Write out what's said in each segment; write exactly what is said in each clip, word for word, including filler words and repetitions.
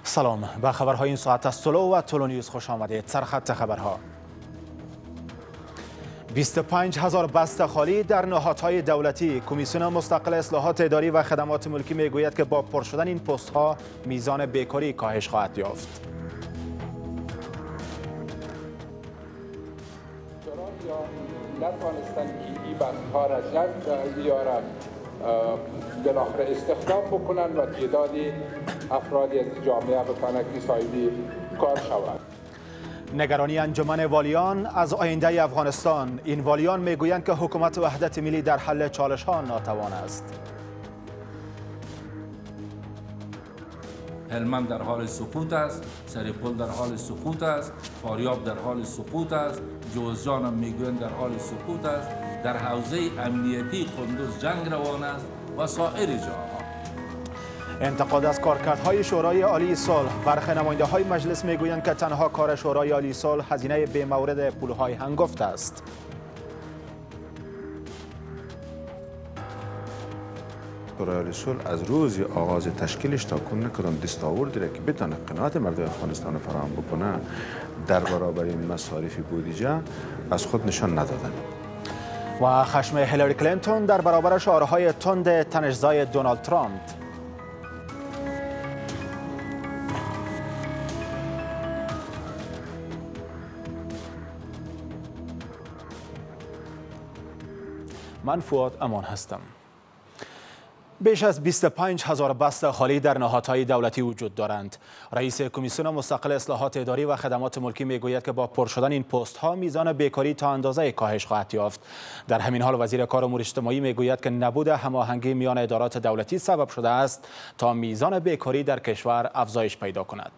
سلام، به خبرهای این ساعت از طلوع و طلوع نیوز خوش آمدید. سرخط خبرها: بیست و پنج هزار بسته خالی در نهادهای دولتی. کمیسیون مستقل اصلاحات اداری و خدمات ملکی میگوید که با پر شدن این پست ها میزان بیکاری کاهش خواهد یافت. نتوانستند که این بست ها را جذب بیارند، بالاخره استخدام بکنند و تعدادی افرادی از جامعه بتوانند که صاحب کار شوند. نگرانی انجمن والیان از آینده افغانستان. این والیان میگویند که حکومت وحدت ملی در حل چالش ها ناتوان است. هلمند در حال سقوط است، سرپل در حال سقوط است، فاریاب در حال سقوط است، جوزجان هم میگویند در حال سقوط است. در حوزه امنیتی قندوز جنگ روان است و سایر جاها. انتقاد از کارکردهای شورای عالی صلح. برخی نماینده‌های مجلس میگویند که تنها کار شورای عالی صلح هزینه بی مورد پولهای هنگفت است. شورای عالی صلح از روز آغاز تشکیلش تا کنون کدام دستاوردی را که بتونه قناعت مردم افغانستان فراهم بکنه در برابر این مصارف بودجه از خود نشان ندادن. و خشم هیلاری کلینتون در برابر شعارهای تند تنش‌زای دونالد ترامپ. من فؤاد امان هستم. بیش از بیست و پنج هزار بسته خالی در نهادهای دولتی وجود دارند. رئیس کمیسیون مستقل اصلاحات اداری و خدمات ملکی میگوید که با پر شدن این پست ها میزان بیکاری تا اندازه کاهش خواهد یافت. در همین حال وزیر کار امور اجتماعی میگوید که نبود هماهنگی میان ادارات دولتی سبب شده است تا میزان بیکاری در کشور افزایش پیدا کند.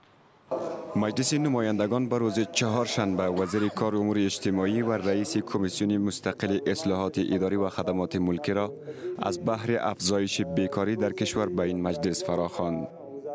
مجلس نمایندگان به روز چهارشنبه وزیر کار امور اجتماعی و رئیس کمیسیون مستقل اصلاحات اداری و خدمات ملکی را از بحر افزایش بیکاری در کشور به این مجلس فراخواند.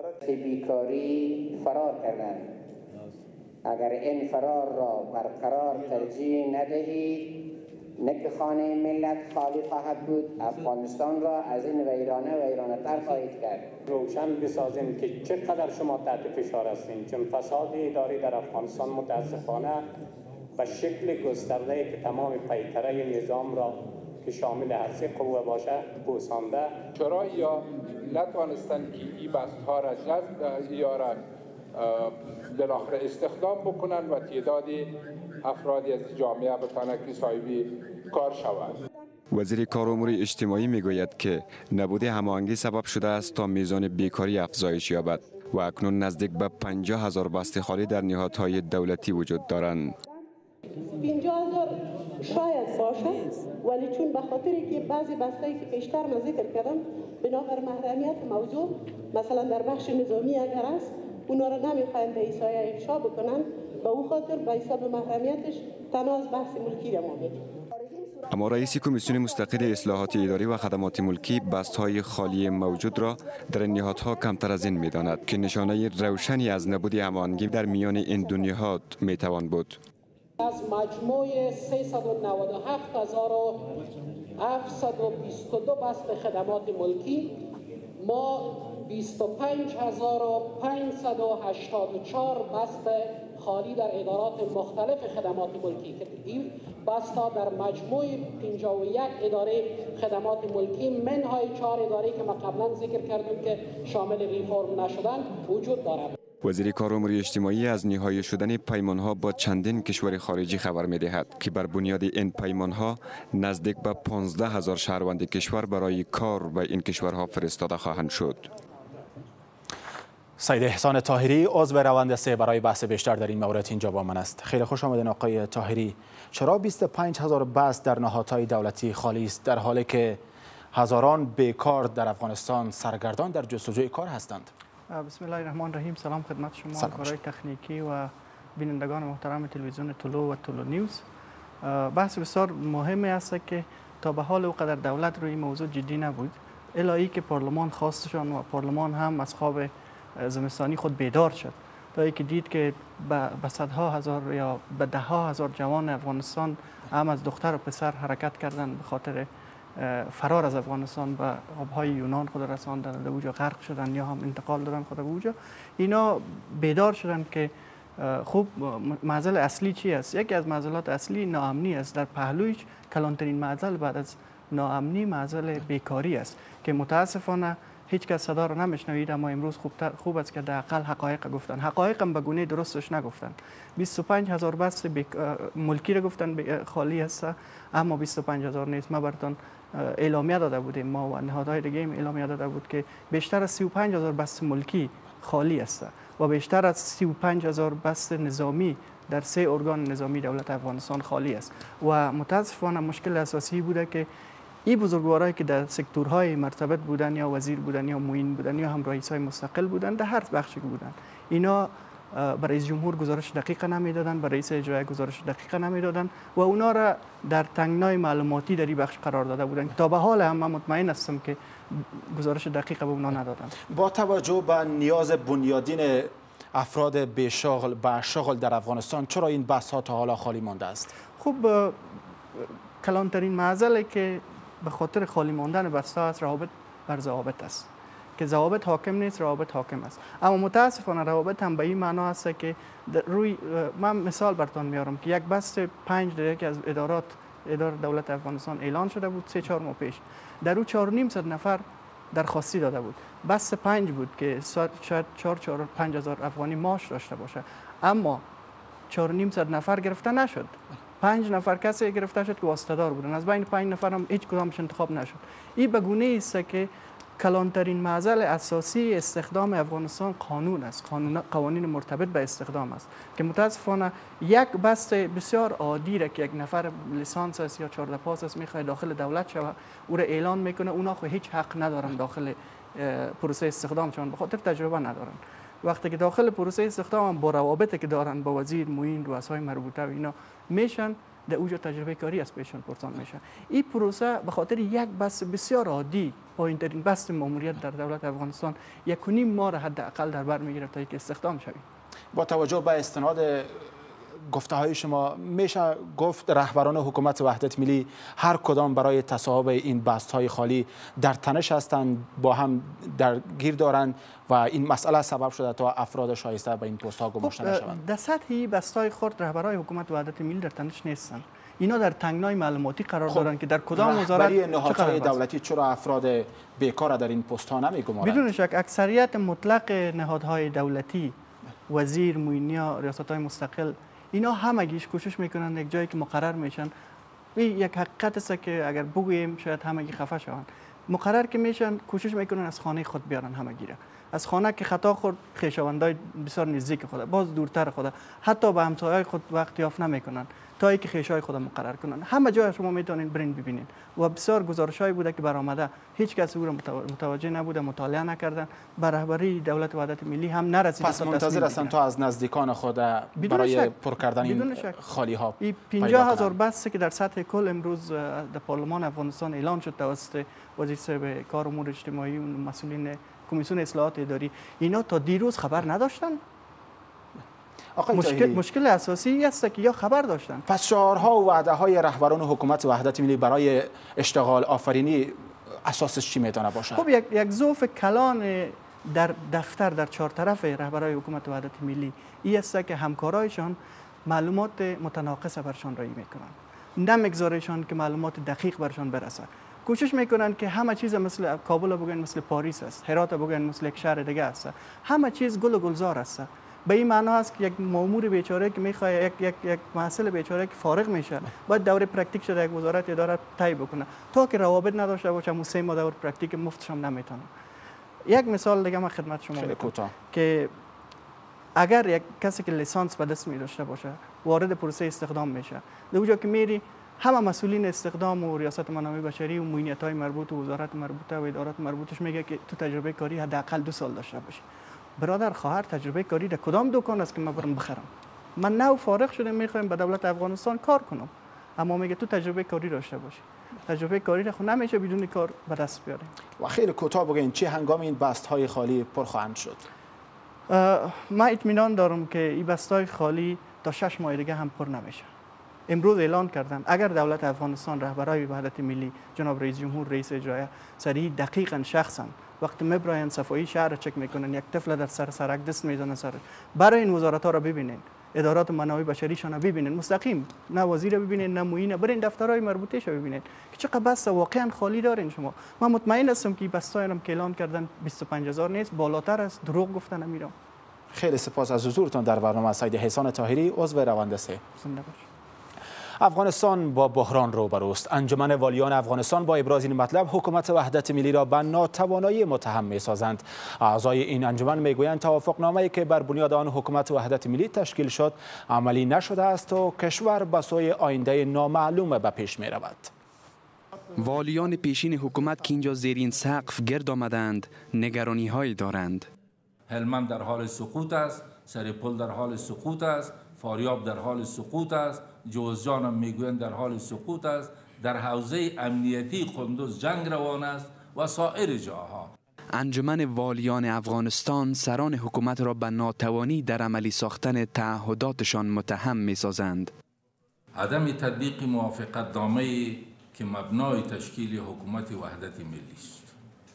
بیکاری فرار کردند. اگر این فرار را برقرار ترجیح ندهید، نه که خانه ملت خالی خواهد بود، افغانستان را از این ویرانه ویرانه تر خواهید کرد. روشن بسازیم که چقدر شما تحت فشار هستین، چون فساد اداری در افغانستان متاسفانه به شکل گسترده که تمام پیکره نظام را که شامل هر سه قوه باشه بوسانده. شورای یا نتوانستند که این بست ها را جذب بیارند، بالاخره استخدام بکنند و تعدادی افرادی از جامعه بتوانند که صاحب کار شوند. وزیر کار امور اجتماعی میگوید که نبود هماهنگی سبب شده است تا میزان بیکاری افزایش یابد و اکنون نزدیک به پنجاه هزار بسته خالی در نهادهای دولتی وجود دارند. پنجاه هزار شاید باشه، ولی چون به خاطری که بعضی بسته‌ای که پیشتر من ذکر کردم بنابر محرمیت موضوع، مثلا در بخش نظامی اگر است اونا را نمیخواهند به ایسای افشا بکنن، به او خاطر به حساب محرمیتش تنها از بحث ملکی را ما میگیم. اما رئیس کمیسیون مستقل اصلاحات اداری و خدمات ملکی بست‌های خالی موجود را در نهادها کمتر از این می‌داند که نشانه روشنی از نبود هماهنگی در میان این دو نهاد میتوان بود. از مجموع سیصد و نود و هفت هزار و هفتصد و بیست و دو بسته خدمات ملکی ما بیست و پنج هزار و پانصد و هشتاد و چهار بسته خالی در ادارات مختلف خدمات ملکی که این بستا در مجموع پنجاه و یک اداره خدمات ملکی منهای چهار اداره که ما قبلا ذکر کردیم که شامل ریفرم نشدن وجود دارد. وزیر کار امور اجتماعی از نهایی شدن پیمانها با چندین کشور خارجی خبر می‌دهد که بر بنیاد این پیمانها نزدیک به پانزده هزار شهروند کشور برای کار به این کشورها فرستاده خواهند شد. سید احسان طاهری عضو روند سه برای بحث بیشتر در این مورد اینجا با من است. خیلی خوش آمدین آقای طاهری. چرا بیست و پنج هزار بست در نهادهای دولتی خالی است در حالی که هزاران بیکار در افغانستان سرگردان در جستجوی کار هستند؟ بسم الله الرحمن الرحیم. سلام خدمت شما کارهای تکنیکی و بینندگان محترم تلویزیون طلوع و طلوع نیوز. بحث بسیار مهمی است که تا به حال اوقدر دولت روی موضوع جدی نبود، الهی که پارلمان خواستشان و پارلمان هم از خواب زمستانی خود بیدار شد تا اینکه دید که به صدها هزار یا به ده ها هزار جوان افغانستان هم از دختر و پسر حرکت کردن به خاطر فرار از افغانستان به آبهای یونان خود رساندن، در اونجا غرق شدن یا هم انتقال دادن خود به اونجا، اینا بیدار شدن که خوب معضل اصلی چی است؟ یکی از معضلات اصلی ناامنی است. در پهلویش کلانترین معضل بعد از ناامنی معضل بیکاری است که متاسفانه هیچ کس صدا رو نمیشنوید، اما امروز خوب, خوب است که حداقل حقایق گفتن. حقایق هم به گونه درستش نگفتن. بیست و پنج هزار بست ملکی رو گفتن خالی است، اما بیست و پنج هزار نیست. ما براتون اعلامیه داده بودیم، ما و نهادهای دیگه هم اعلامیه داده بود که بیشتر از سی و پنج هزار بست ملکی خالی است و بیشتر از سی و پنج هزار بست نظامی در سه ارگان نظامی دولت افغانستان خالی است و متاسفانه مشکل اساسی بوده که این بزرگوارایی که در سکتورهای مرتبط بودن یا وزیر بودن یا معین بودن یا هم رئیسای مستقل بودن، در هر بخشی بودن، اینا برای رئیس جمهور گزارش دقیق نمیدادن، برای رئیس اجرایی گزارش دقیق نمیدادن و اونا را در تنگنای معلوماتی در این بخش قرار داده بودن. تا به حال هم من مطمئن هستم که گزارش دقیق به اونا ندادن. با توجه به نیاز بنیادین افراد بیشغل به شغل در افغانستان، چرا این بحث ها تا حالا خالی مانده است؟ خب کلانترین معضله که به خاطر خالی ماندن بسته است روابط بر ضوابط است که ضوابط حاکم نیست، روابط حاکم است. اما متاسفانه روابط هم به این معنا است که روی من مثال براتون میارم که یک بست پنج در یکی از ادارات اداره دولت افغانستان اعلان شده بود سه چهار ماه پیش، در او چهار و نیم صد نفر درخواستی داده بود. بست پنج بود که شاید چهار چهار پنج هزار افغانی معاش داشته باشه، اما چهار و نیم صد نفر گرفته نشد. پنج نفر کسی گرفته شد که واسطه‌دار بودن، از بین پنج نفر هم هیچ کدامش انتخاب نشد. این به گونه است که کلانترین معضل اساسی استخدام افغانستان قانون است، قانون قوانین مرتبط به استخدام است که متاسفانه یک بست بسیار عادی را که یک نفر لیسانس است یا چهارده پاس است میخواد داخل دولت شود، او را اعلان میکنه، اونا خو هیچ حق ندارن داخل پروسه استخدام، چون به خاطر تجربه ندارن. وقتی که داخل پروسه استخدام با روابطی که دارن با وزیر، معین، رؤسای مربوطه و اینا میشن، در اوجا تجربه کاری از پیشون پرسان میشه. این پروسه به خاطر یک بس بسیار عادی، پایین‌ترین بست ماموریت در دولت افغانستان، یک و نیم ماه حداقل در بر میگیره تا اینکه استخدام شویم. با توجه به استناد گفته های شما میشه گفت رهبران حکومت وحدت ملی هر کدام برای تصاحب این بست های خالی در تنش هستند، با هم درگیر دارند و این مسئله سبب شده تا افراد شایسته به این پست ها گماشته نشوند. در سطح بست های خرد رهبران حکومت وحدت ملی در تنش نیستند. اینا در تنگنای معلوماتی قرار خب دارن که در کدام وزارت نهادهای دولتی چرا افراد بیکار در این پست ها نمیگمارند؟ بدون شک اکثریت مطلق نهادهای دولتی، وزیر، معینیا، ریاست های مستقل، اینا همگیش کوشش میکنن یک جایی که مقرر میشن. این یک حقیقت است که اگر بگوییم شاید همگی خفه شوند. مقرر که میشن کوشش میکنن از خانه خود بیارن همگی را. از خانه که خطا خورد خویشاوندای بسیار نزدیک خود، باز دورتر خود، حتی به همسایه‌های خود وقت یافت نمیکنن تا اینکه خویشای خود مقرر کنن. همه جای شما میتونین برین ببینین و بسیار گزارشایی بوده که برآمده، هیچ کس او را متوجه نبوده، مطالعه نکردن، به رهبری دولت وحدت ملی هم نرسیده. پس منتظر هستن تا از نزدیکان خود برای پر کردن این خالی ها. این پنجاه هزار بسته که در سطح کل امروز در پارلمان افغانستان اعلان شد توسط وزیر صاحب کار امور اجتماعی و مسئولین کمیسیون اصلاحات اداری، اینا تا دیروز خبر نداشتن. مشکل, مشکل اساسی است که یا خبر داشتن. پس شعارها و وعده های رهبران حکومت وحدت ملی برای اشتغال آفرینی اساسش چی میتونه باشه؟ خب یک یک ضعف کلان در دفتر در چهار طرف رهبران حکومت وحدت ملی این است که همکارایشان معلومات متناقض برشان رایی میکنن، نمیگذارشان که معلومات دقیق برشان برسه. کوشش میکنن که همه چیز مثل کابل بگن مثل پاریس است، هرات بگن مثل یک شهر دیگه است، همه چیز گل و گلزار است. به این معنا است که یک مامور بیچاره که میخواد یک یک یک محصل بیچاره که فارغ میشه باید دوره پرکتیک شده یک وزارت اداره طی بکنه، تا که روابط نداشته باشه مو سه ماه دوره پرکتیک مفتش هم نمیتونه. یک مثال دیگه من خدمت شما میگم که اگر یک کسی که لیسانس به دست می داشته باشه وارد پروسه استخدام میشه، در اونجا که میری همه مسئولین استخدام و ریاست منابع بشری و معینیت‌های مربوط و وزارت مربوطه و ادارات مربوطش میگه که تو تجربه کاری حداقل دو سال داشته باشی. برادر خواهر تجربه کاری در کدام دکان است که من برم بخرم؟ من نو فارغ شدم میخوایم به دولت افغانستان کار کنم، اما میگه تو تجربه کاری داشته باشی. تجربه کاری خود نمیشه بدون کار به دست بیاریم. و خیلی کوتاه بگین چه هنگام این بست های خالی پر خواهند شد؟ من اطمینان دارم که این بست های خالی تا شش ماه دیگه هم پر نمیشه. امروز اعلان کردن اگر دولت افغانستان رهبرای وحدت ملی جناب رئیس جمهور رئیس اجرایی صریح دقیقاً شخصا وقتی میبراین صفایی شهر چک میکنن یک طفل در سر سرک دست میزنه سر برای این وزارت ها را ببینین ادارات منابع بشریشان ببینین مستقیم نه وزیر ببینین نه معین برین دفترهای مربوطه شو ببینین که چقدر بس واقعا خالی دارین شما. من مطمئن هستم که بستایانم که اعلان کردن بیست و پنج هزار نیست بالاتر است دروغ گفتن میرم. خیلی سپاس از حضورتون در برنامه. سید حسان طاهری عضو رونده سه. زنده باش. افغانستان با بحران روبروست. انجمن والیان افغانستان با ابراز این مطلب حکومت وحدت ملی را به ناتوانایی متهم می‌سازند. اعضای این انجمن میگویند توافقنامه‌ای که بر بنیاد آن حکومت وحدت ملی تشکیل شد عملی نشده است و کشور به سوی آینده نامعلوم به پیش می‌رود. والیان پیشین حکومت که اینجا زیر این سقف گرد آمدند نگرانی‌هایی دارند. هلمند در حال سقوط است، سرپل در حال سقوط است، فاریاب در حال سقوط است، جوزجان هم میگویند در حال سقوط است، در حوزه امنیتی قندوز جنگ روان است و سایر جاها. انجمن والیان افغانستان سران حکومت را به ناتوانی در عملی ساختن تعهداتشان متهم می‌سازند. عدم تطبیق موافقت نامه‌ای که مبنای تشکیل حکومت وحدت ملی است.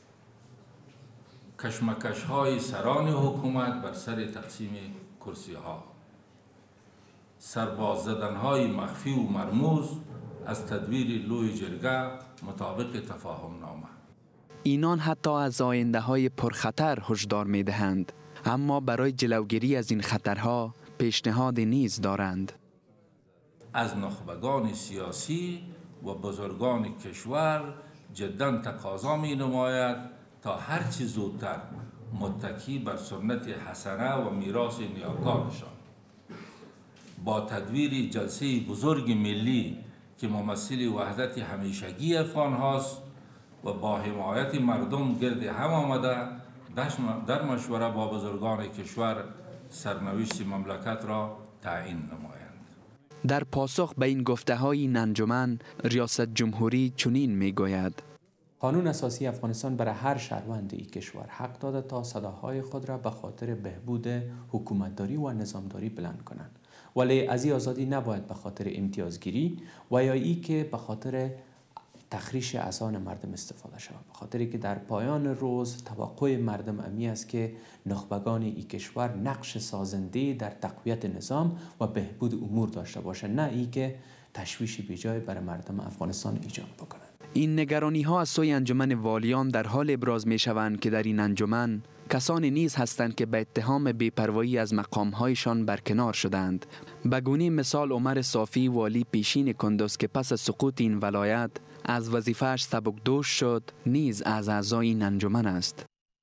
کشمکش های سران حکومت بر سر تقسیم کرسی ها، سرباز زدن های مخفی و مرموز از تدبیر لوی جرگه مطابق تفاهم نامه. اینان حتی از آینده های پرخطر هشدار می دهند، اما برای جلوگیری از این خطرها پیشنهاد نیز دارند. از نخبگان سیاسی و بزرگان کشور جدا تقاضا می نماید تا هرچی زودتر متکی بر سنت حسنه و میراث نیاکانشان با تدویر جلسه بزرگ ملی که ممثل وحدت همیشگی افغان هاست و با حمایت مردم گرد هم آمده در مشوره با بزرگان کشور سرنوشت مملکت را تعیین نمایند. در پاسخ به این گفته های این انجمن ریاست جمهوری چنین می گوید: قانون اساسی افغانستان برای هر شهروند این کشور حق داده تا صداهای خود را به خاطر بهبود حکومتداری و نظامداری بلند کنند، ولی از این آزادی نباید به خاطر امتیازگیری و یا ای که به خاطر تخریش اذهان مردم استفاده شود، به خاطر که در پایان روز توقع مردم امی است که نخبگان این کشور نقش سازنده در تقویت نظام و بهبود امور داشته باشند، نه ای که تشویش بیجای برای مردم افغانستان ایجاد بکنند. این نگرانی ها از سوی انجمن والیان در حال ابراز می شوند که در این انجمن کسانی نیز هستند که به اتهام بی‌پروایی از مقام‌هایشان برکنار شدند. به گونه مثال عمر صافی والی پیشین کندوز که پس از سقوط این ولایت از وظیفه‌اش سبکدوش شد نیز از اعضای این انجمن است.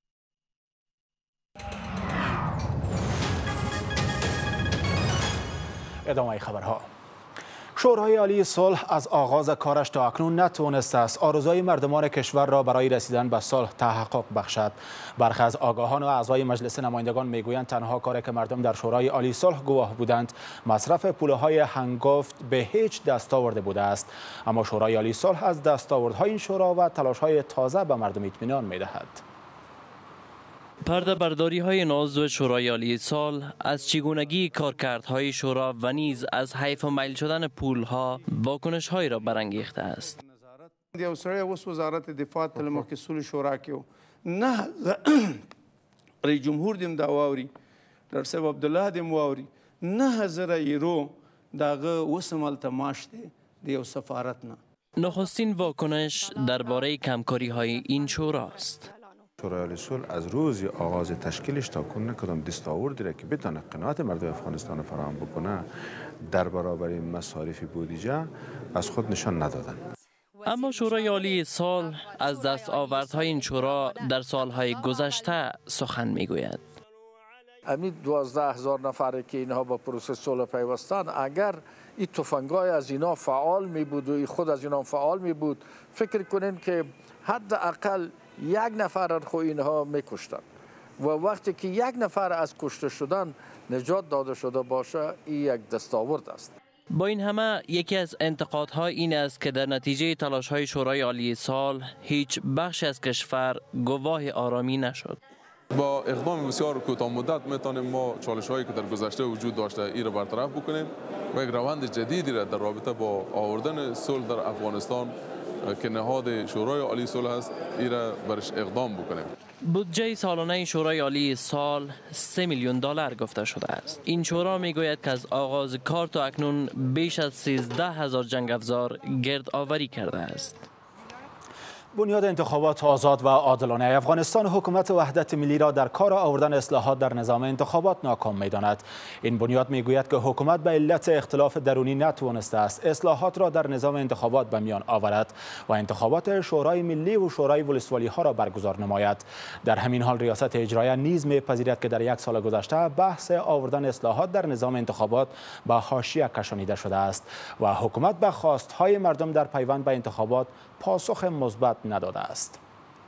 ادامه خبرها. شورای عالی صلح از آغاز کارش تا اکنون نتوانسته است آرزوی مردمان کشور را برای رسیدن به صلح تحقق بخشد. برخی از آگاهان و اعضای مجلس نمایندگان میگویند تنها کاری که مردم در شورای عالی صلح گواه بودند مصرف پولهای هنگفت به هیچ دست آورده بوده است. اما شورای عالی صلح از دستاوردهای این شورا و تلاش‌های تازه به مردم اطمینان می‌دهد. پرده برداری های نازو شورای عالی صلح از چگونگی کارکردهای شورا و نیز از حیف و میل شدن پول ها واکنش های را برانگیخته است. یو سړی اوس وزارت دفاع ته مخکې سول شورا کې نه رئیس جمهور دیم دا واوري ډاکټر صاحب عبدالله دیم واوري نه زره یورو داغه اوس مالته معاش دی د یو سفارت نه. نخستین واکنش درباره کمکاری های این شورا است. شورای عالی صلح از روز آغاز تشکیلش تا کنون کدام دستاوردی را که بتونه قناعت مردم افغانستان فراهم بکنه در برابر مصارف بودجه از خود نشان ندادن. اما شورای عالی صلح از دستاوردهای این شورا در سالهای گذشته سخن میگوید. همین دوازده هزار نفره که اینها با پروسه صلح پیوستن، اگر این تفنگای از اینا فعال می بود و خود از اینا فعال می بود، فکر کنین که حداقل یک نفر خو اینها میکشتن و وقتی که یک نفر از کشته شدن نجات داده شده باشه این یک دستاورد است. با این همه یکی از انتقادها این است که در نتیجه تلاش‌های شورای عالی صلح هیچ بخش از کشور گواه آرامی نشد. با اقدام بسیار کوتاه مدت میتونیم ما چالش هایی که در گذشته وجود داشته ای را برطرف بکنیم و یک روند جدیدی را در رابطه با آوردن صلح در افغانستان که نهاد شورای عالی صلح است ای را برش اقدام بکنیم. بودجه سالانه شورای عالی سال سه میلیون دلار گفته شده است. این شورا میگوید که از آغاز کار تا اکنون بیش از سیزده هزار جنگ افزار گرد آوری کرده است. بنیاد انتخابات آزاد و عادلانه افغانستان حکومت وحدت ملی را در کار آوردن اصلاحات در نظام انتخابات ناکام می‌داند. این بنیاد میگوید که حکومت به علت اختلاف درونی نتوانسته است اصلاحات را در نظام انتخابات به میان آورد و انتخابات شورای ملی و شورای ولسوالی ها را برگزار نماید. در همین حال ریاست اجرایه نیز می‌پذیرد که در یک سال گذشته بحث آوردن اصلاحات در نظام انتخابات به حاشیه کشانیده شده است و حکومت به خواست‌های مردم در پیوند به انتخابات پاسخ مثبت نداده است.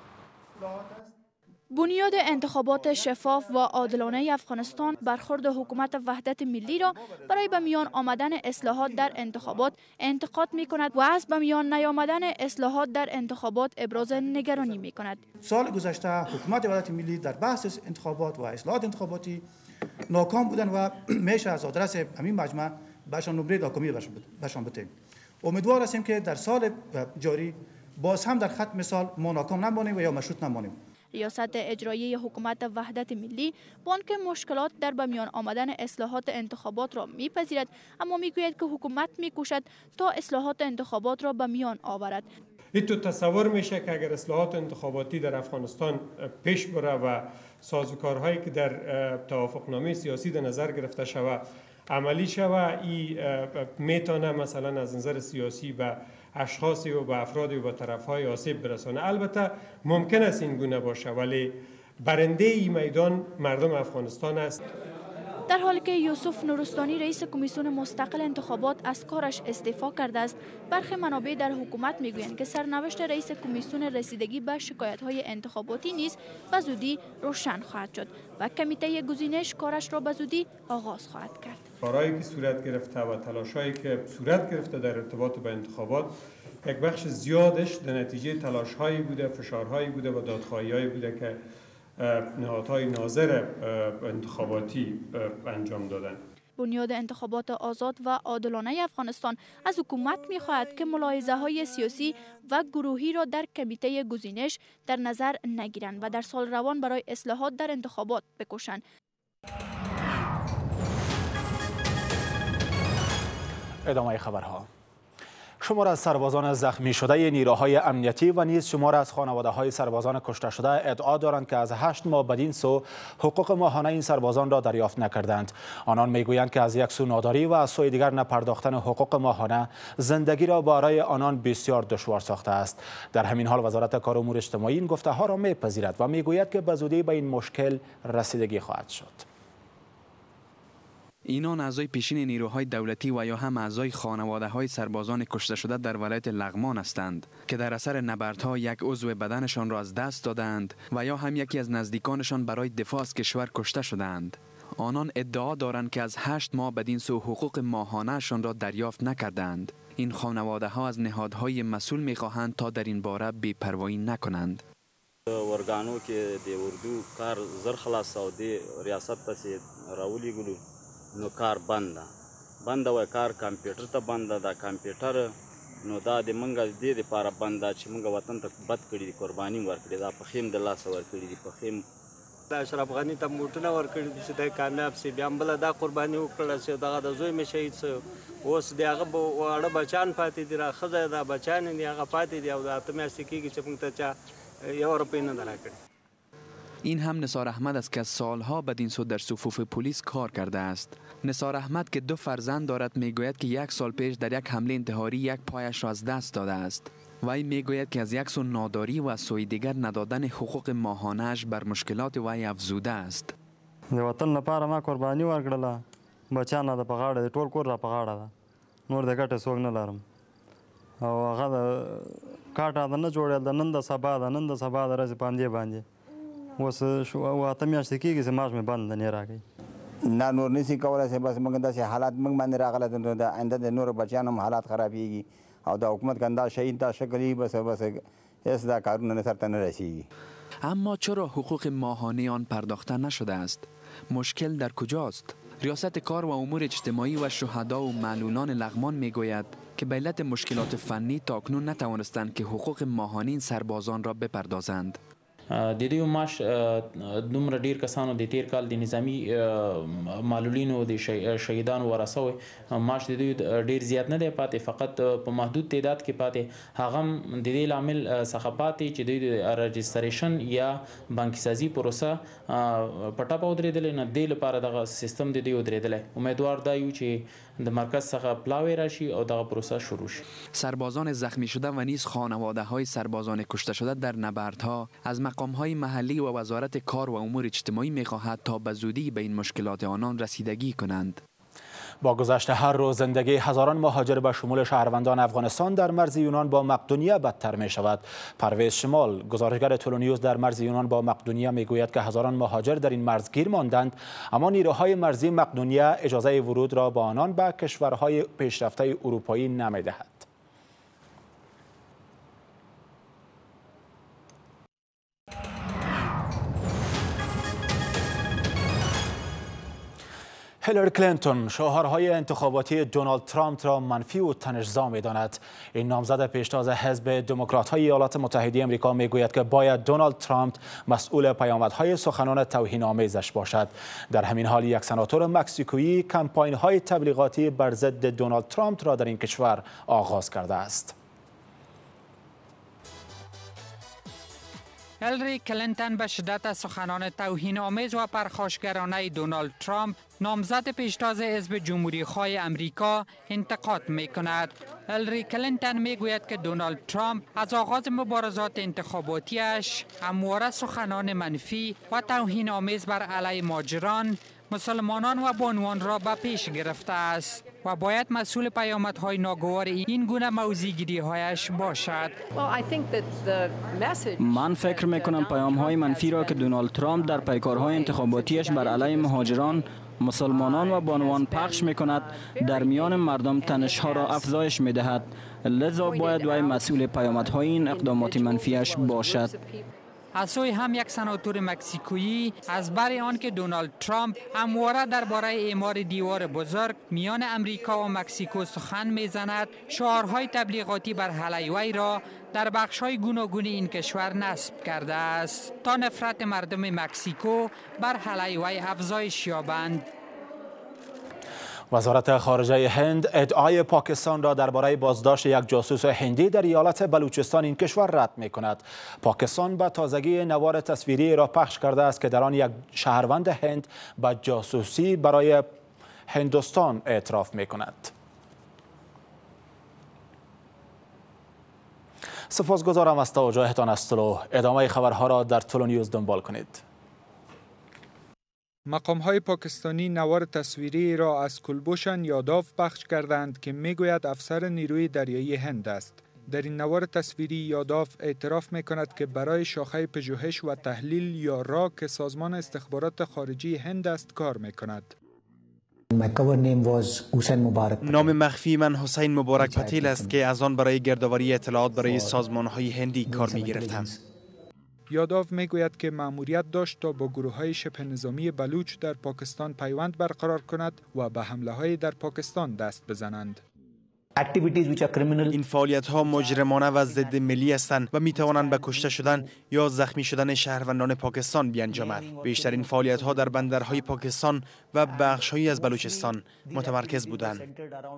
بنیاد انتخابات شفاف و عادلانه افغانستان برخورد حکومت وحدت ملی را برای به میان آمدن اصلاحات در انتخابات انتقاد می کند و از به میان نیامدن اصلاحات در انتخابات ابراز نگرانی می کند. سال گذشته حکومت وحدت ملی در بحث انتخابات و اصلاحات انتخاباتی ناکام بودند و میشه از آدرس همین مجمع بهشان نمره ناکامی بهشان بدهیم. امیدوار هستیم که در سال جاری باز هم در خط مثال ما ناکام نمانیم و یا مشروط نمانیم. ریاست اجرایی حکومت وحدت ملی با آنکه مشکلات در به میان آمدن اصلاحات انتخابات را میپذیرد، اما میگوید که حکومت میکوشد تا اصلاحات انتخابات را به میان آورد. این تو تصور میشه که اگر اصلاحات انتخاباتی در افغانستان پیش بره و سازوکارهایی که در توافقنامه سیاسی در نظر گرفته شود عملی شود، این میتونه مثلا از نظر سیاسی به اشخاصی و به افرادی و به طرفهای آسیب برسانه. البته ممکن است این گونه باشه، ولی برنده این میدان مردم افغانستان است. در حالی که یوسف نورستانی رئیس کمیسیون مستقل انتخابات از کارش استعفا کرده است، برخی منابع در حکومت میگویند که سرنوشت رئیس کمیسیون رسیدگی به شکایت‌های انتخاباتی نیز به زودی روشن خواهد شد و کمیته گزینش کارش را به زودی آغاز خواهد کرد. کارهایی که صورت گرفته و تلاش‌هایی که صورت گرفته در ارتباط با انتخابات یک بخش زیادش در نتیجه تلاش‌هایی بوده، فشارهایی بوده و دادخواهی‌هایی بوده که نهادهای ناظر انتخاباتی انجام دادن. بنیاد انتخابات آزاد و عادلانه افغانستان از حکومت می‌خواهد که ملاحظه‌های سیاسی و گروهی را در کمیته گزینش در نظر نگیرند و در سال روان برای اصلاحات در انتخابات بکوشند. ادامه خبرها. شمار از سربازان زخمی شده نیروهای امنیتی و نیز شمار از خانواده های سربازان کشته شده ادعا دارند که از هشت ماه بدین سو حقوق ماهانه این سربازان را دریافت نکردند. آنان میگویند که از یک سو ناداری و از سوی دیگر نپرداختن حقوق ماهانه زندگی را برای آنان بسیار دشوار ساخته است. در همین حال وزارت کار امور اجتماعی این گفته ها را میپذیرد و میگوید که به زودی به این مشکل رسیدگی خواهد شد. اینان اعضای پیشین نیروهای دولتی و یا هم اعضای خانواده های سربازان کشته شده در ولایت لغمان هستند که در اثر نبردها یک عضو بدنشان را از دست دادند و یا هم یکی از نزدیکانشان برای دفاع از کشور کشته شدند. آنان ادعا دارند که از هشت ماه بدین سو حقوق ماهانه‌شان را دریافت نکردند. این خانواده ها از نهادهای مسئول می‌خواهند تا در این باره بی‌پروایی نکنند. ورگانو که د اردو کار زر خلاص او د ریاست ته راولي ګلو نو کار بند بند و کار کمپیوټر ته بند دا کمپیوټر نو دا د منګه د دې لپاره بند چې منګه وطن ته بد کړی دي قرباني ورکړي دا په خیم د لاس ورکړي دي په خیم اشرف غنی ته موټونه ورکړي دي چې دا کامیاب سي بیا بل دا قرباني وکړه چې دا د زوی مې شهید سو اوس دی هغه واړه بچان پاتې دي را خزه دا بچان دي هغه پاتې دي او دا ته مې سکیږي چې موږ ته چا یو روپۍ نه درکړي. این هم نثار احمد است که سالها بدین سو در صفوف پلیس کار کرده است. نثار احمد که دو فرزند دارد میگوید که یک سال پیش در یک حمله انتحاری یک پایش را از دست داده است. وی میگوید که از یک سو ناداری و از سوی دیگر ندادن حقوق ماهانه‌اش بر مشکلات وی افزوده است. د وطن لپاره ما قرباني ورکړله، بچیان د په غاړه د ټول کور را په غاړه ده، نور د ګټې څوک نه لرم او هغه د کاټه د نه جوړېدل د نن د سبا د نن د سبا د ورځې په همدې باندې اوس اته میاشتې کېږي چې معاش مې بند نه راکوي. نه نور نشي کولی چې بس موږ داسې حالات موږ باندې راغلی نو د آینده د نورو بچیانو هم حالات خرابېږي او د حکومت کنده شهید دا شکل بس بس هېڅ دا کارونه نه سرته نه رسېږي. اما چرا حقوق ماهانه آن پرداخته نشده است؟ مشکل در کجاست؟ ریاست کار و امور اجتماعی و شهدا و معلولان لغمان میگوید که به علت مشکلات فنی تاکنون نتوانستند که حقوق ماهانه این سربازان را بپردازند. د دې معاش دومره ډیر کسانو د تیر کال د نظامی معلولینو د شهیدانو ورسوي معاش د دوی ډیر زیات نه دی پاتې، فقط په محدود تعداد کې پاتې. هغه د دې لامل څخه پاتې چې دوی د رجستریشن یا بانکي سازي پروسه په ټاپه ودرېدلې نه دی، لپاره دغه سیستم د دوی ودرېدلی. امیدوار دا یو چې د مرکز څخه پلاوی راشي او دغه پروسه شروع شي. سربازان زخمی شده و نیز خانواده های سربازان کشته شده در نبردها از مقام های محلی و وزارت کار و امور اجتماعی می‌خواهد تا به زودی به این مشکلات آنان رسیدگی کنند. با گذشت هر روز زندگی هزاران مهاجر به شمول شهروندان افغانستان در مرز یونان با مقدونیه بدتر می شود. پرویز شمال، گزارشگر تولونیوز در مرز یونان با مقدونیه می گوید که هزاران مهاجر در این مرز گیر ماندند، اما نیروهای مرزی مقدونیه اجازه ورود را با آنان به کشورهای پیشرفته اروپایی نمی دهد. هیلاری کلینتون شعارهای انتخاباتی دونالد ترامپ را منفی و تنش‌زا می‌داند. این نامزد پیشتاز حزب دموکرات‌های ایالات متحده آمریکا می‌گوید که باید دونالد ترامپ مسئول پیامدهای سخنان توهین‌آمیزش باشد. در همین حال یک سناتور مکزیکویی کمپاین‌های تبلیغاتی بر ضد دونالد ترامپ را در این کشور آغاز کرده است. هیلاری کلینتون به شدت سخنان توهین‌آمیز و پرخاشگرانه دونالد ترامپ نامزد پیشتاز حزب جمهوری‌خواه امریکا انتقاد می‌کند. هیلاری کلینتون می‌گوید که دونالد ترامپ از آغاز مبارزات انتخاباتیش همواره سخنان منفی و توهین‌آمیز بر علیه مهاجران، مسلمانان و بانوان را به پیش گرفته است و باید مسئول پیامدهای ناگوار این گونه موضع‌گیری‌هایش باشد. من فکر می‌کنم پیام‌های منفی را که دونالد ترامپ در پیکارهای انتخاباتیش بر علیه مهاجران، مسلمانان و بانوان پخش می‌کند در میان مردم تنش‌ها را افزایش می‌دهد، لذا باید وی مسئول پیامدهای این اقدامات منفیش باشد. از سوی هم یک سناتور مکزیکویی از بر آن که دونالد ترامپ همواره درباره اعمار دیوار بزرگ میان امریکا و مکزیکو سخن میزند، شعارهای تبلیغاتی بر علیه وی را در بخش‌های گوناگون این کشور نصب کرده است تا نفرت مردم مکزیکو بر علیه وی افزایش یابند. وزارت خارجه هند ادعای پاکستان را درباره بازداشت یک جاسوس هندی در ایالت بلوچستان این کشور رد می کند. پاکستان به تازگی نوار تصویری را پخش کرده است که در آن یک شهروند هند به جاسوسی برای هندوستان اعتراف می کند. سپاسگزارم از توجهتان از طلوع. ادامه خبرها را در تولونیوز دنبال کنید. مقام‌های پاکستانی نوار تصویری را از کلبوشن یاداف پخش کردند که میگوید افسر نیروی دریایی هند است. در این نوار تصویری یاداف اعتراف میکند که برای شاخه پژوهش و تحلیل یا را که سازمان استخبارات خارجی هند است کار میکند. نام مخفی من حسین مبارک پتیل است که از آن برای گردآوری اطلاعات برای سازمان‌های هندی کار میگرفتم. یاداف میگوید که مأموریت داشت تا با گروه‌های شبه نظامی بلوچ در پاکستان پیوند برقرار کند و به حمله‌های در پاکستان دست بزنند. این فعالیت‌ها مجرمانه و ضد ملی هستند و می‌توانند به کشته شدن یا زخمی شدن شهروندان پاکستان بیانجامد. بیشترین فعالیت‌ها در بندرهای پاکستان و بخش‌هایی از بلوچستان متمرکز بودند.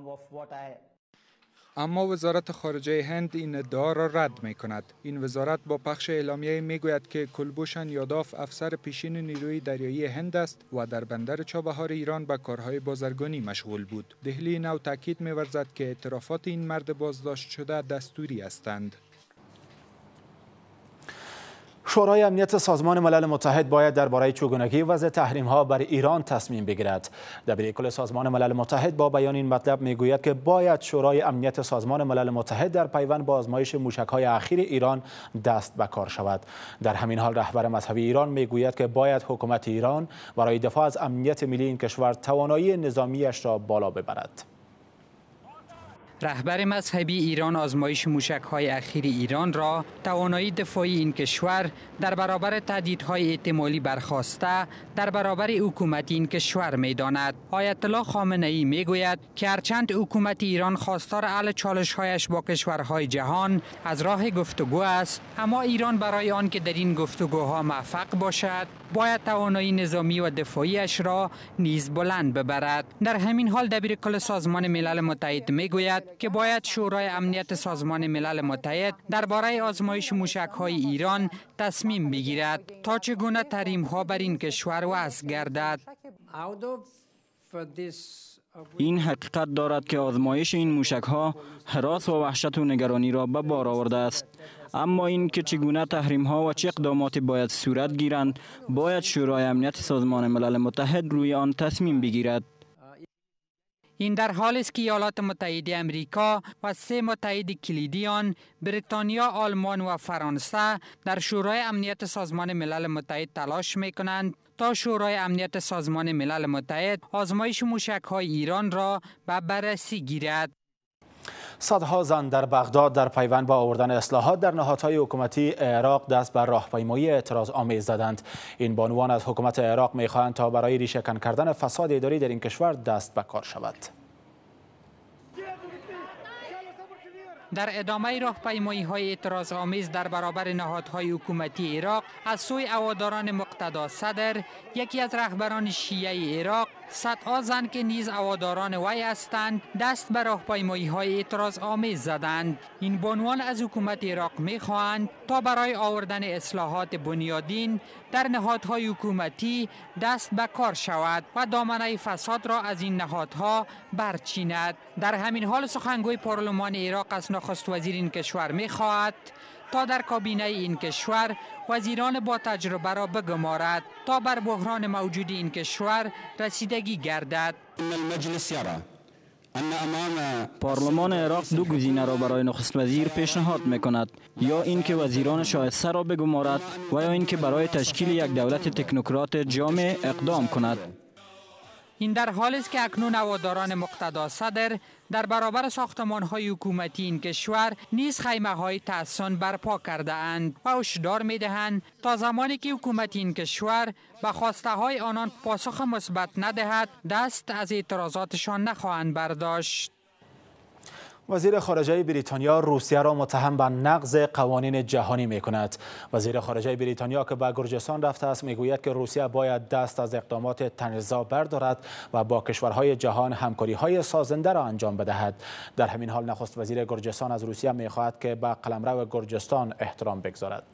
اما وزارت خارجه هند این ادعا را رد می کند. این وزارت با پخش اعلامیه می گوید که کلبوشن یاداف افسر پیشین نیروی دریایی هند است و در بندر چابهار ایران به کارهای بازرگانی مشغول بود. دهلی نو تاکید می ورزد که اعترافات این مرد بازداشت شده دستوری هستند. شورای امنیت سازمان ملل متحد باید درباره چگونگی وضع تحریم‌ها بر ایران تصمیم بگیرد. دبیرکل سازمان ملل متحد با بیان این مطلب میگوید که باید شورای امنیت سازمان ملل متحد در پیوند با آزمایش موشک‌های اخیر ایران دست به کار شود. در همین حال رهبر مذهبی ایران میگوید که باید حکومت ایران برای دفاع از امنیت ملی این کشور توانایی نظامیش را بالا ببرد. رهبر مذهبی ایران آزمایش موشک‌های اخیر ایران را توانایی دفاعی این کشور در برابر تهدیدهای احتمالی برخاسته در برابر حکومت این کشور می‌داند. آیت الله خامنه‌ای می‌گوید که هرچند حکومت ایران خواستار حل چالش‌هایش با کشورهای جهان از راه گفتگو است، اما ایران برای آن که در این گفتگوها موفق باشد باید توانایی نظامی و دفاعیش را نیز بلند ببرد. در همین حال دبیرکل سازمان ملل متحد میگوید که باید شورای امنیت سازمان ملل متحد درباره آزمایش موشک‌های ایران تصمیم بگیرد تا چگونه تحریم‌ها بر این کشور وضع گردد. این حقیقت دارد که آزمایش این موشک‌ها هراس و وحشت و نگرانی را به بار آورده است. اما این که چگونه تحریم‌ها و چه اقداماتی باید صورت گیرند، باید شورای امنیت سازمان ملل متحد روی آن تصمیم بگیرد. این در حالی است که ایالات متحده امریکا و سه متحد کلیدی آن بریتانیا، آلمان و فرانسه در شورای امنیت سازمان ملل متحد تلاش می‌کنند تا شورای امنیت سازمان ملل متحد آزمایش موشک‌های ایران را به بررسی گیرد. صدها زن در بغداد در پیوند با آوردن اصلاحات در نهادهای حکومتی عراق دست بر راهپیمایی اعتراض آمیز زدند. این بانوان از حکومت عراق می‌خواهند تا برای ریشه‌کن کردن فساد اداری در این کشور دست به کار شود. در ادامه راهپیمایی های اعتراض آمیز در برابر نهادهای حکومتی عراق از سوی هواداران مقتدا صدر، یکی از رهبران شیعه عراق، صدها زن که نیز هواداران وی هستند دست به راهپیمایی های اعتراض آمیز زدند. این بانوان از حکومت عراق می خواهند تا برای آوردن اصلاحات بنیادین در نهادهای حکومتی دست به کار شود و دامنه فساد را از این نهادها برچیند. در همین حال سخنگوی پارلمان عراق از نخست وزیر این کشور می خواهد تا در کابینه این کشور وزیران با تجربه را بگمارد تا بر بحران موجود این کشور رسیدگی گردد. پارلمان عراق دو گزینه را برای نخست وزیر پیشنهاد میکند، یا اینکه وزیران شایسته را بگمارد و یا اینکه برای تشکیل یک دولت تکنوکرات جامع اقدام کند. این در حالی است که اکنون هواداران مقتدا صدر در برابر ساختمان‌های حکومتی این کشور نیز خیمه‌های تحصن برپا کرده اند و هشدار می‌دهند تا زمانی که حکومت این کشور به خواسته‌های آنان پاسخ مثبت ندهد دست از اعتراضاتشان نخواهند برداشت. وزیر خارجه بریتانیا روسیه را متهم به نقض قوانین جهانی می کند. وزیر خارجه بریتانیا که به گرجستان رفته است میگوید که روسیه باید دست از اقدامات تنش‌زا بردارد و با کشورهای جهان همکاری‌های سازنده را انجام بدهد. در همین حال نخست وزیر گرجستان از روسیه می‌خواهد که به قلمرو گرجستان احترام بگذارد.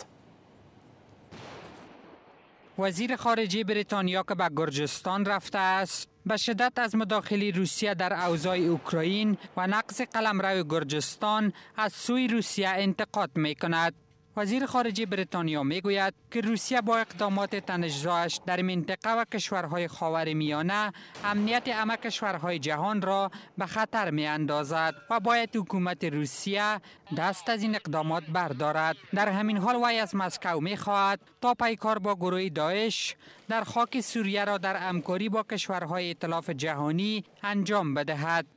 وزیر خارجه بریتانیا که به گرجستان رفته است به شدت از مداخله روسیه در اوضاع اوکراین و نقض قلمرو گرجستان از سوی روسیه انتقاد می کند. وزیر خارجه بریتانیا می گوید که روسیه با اقدامات تنش‌زایش در منطقه و کشورهای خاورمیانه امنیت همه کشورهای جهان را به خطر می اندازد و باید حکومت روسیه دست از این اقدامات بردارد. در همین حال وی از مسکو می خواهد تا پیکار با گروه داعش در خاک سوریه را در همکاری با کشورهای ائتلاف جهانی انجام بدهد.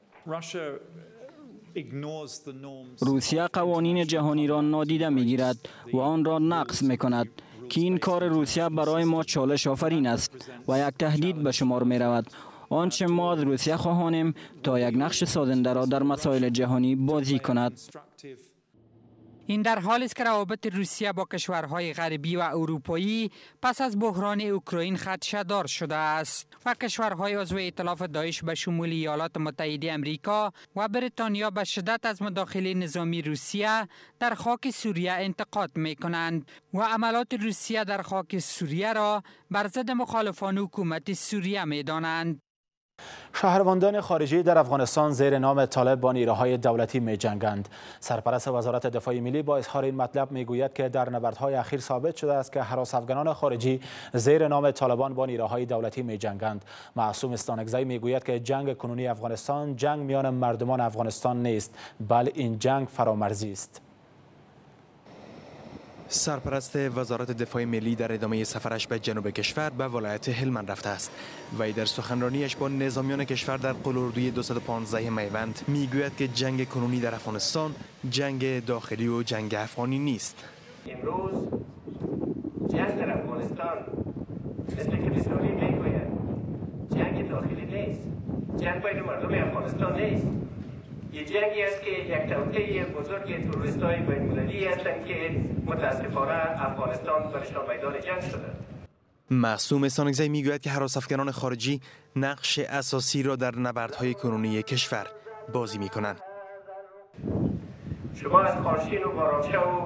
روسیه قوانین جهانی را نادیده می‌گیرد و آن را نقض می‌کند که این کار روسیه برای ما چالش آفرین است و یک تهدید به شمار می‌رود. آنچه ما از روسیه خواهانیم تا یک نقش سازنده را در مسائل جهانی بازی کند. این در حالی است که روابط روسیه با کشورهای غربی و اروپایی پس از بحران اوکراین خدشه‌دار شده است و کشورهای عضو ائتلاف داعش به شمول ایالات متحده امریکا و بریتانیا به شدت از مداخله نظامی روسیه در خاک سوریه انتقاد می‌کنند و عملات روسیه در خاک سوریه را بر ضد مخالفان حکومت سوریه می‌دانند. شهروندان خارجی در افغانستان زیر نام طالب با نیروهای دولتی می جنگند. سرپرست وزارت دفاع ملی با اظهار این مطلب می گوید که در نبردهای اخیر ثابت شده است که هراس افغانان خارجی زیر نام طالبان با نیروهای دولتی می جنگند. معصوم استانکزی می گوید که جنگ کنونی افغانستان جنگ میان مردمان افغانستان نیست، بل این جنگ فرامرزی است. سرپرست وزارت دفاع ملی در ادامه سفرش به جنوب کشور به ولایت هلمند رفته است. وی در سخنرانیش با نظامیان کشور در قلاردوی دویست و پانزده میوند میگوید که جنگ کنونی در افغانستان جنگ داخلی و جنگ افغانی نیست. امروز جنگ در افغانستان مثل که بسیاری میگوید جنگ داخلی نیست، جنگ بین مردم افغانستان نیست. این جنگی است که یک توطئه بزرگ تروریست‌های بین‌المللی هستند که متاسفانه افغانستان برشان میدان جنگ شده. معصوم سانگزی میگوید که هراس‌افکنان خارجی نقش اساسی را در نبردهای کنونی کشور بازی میکنند. شما از خانشین و بارانچه و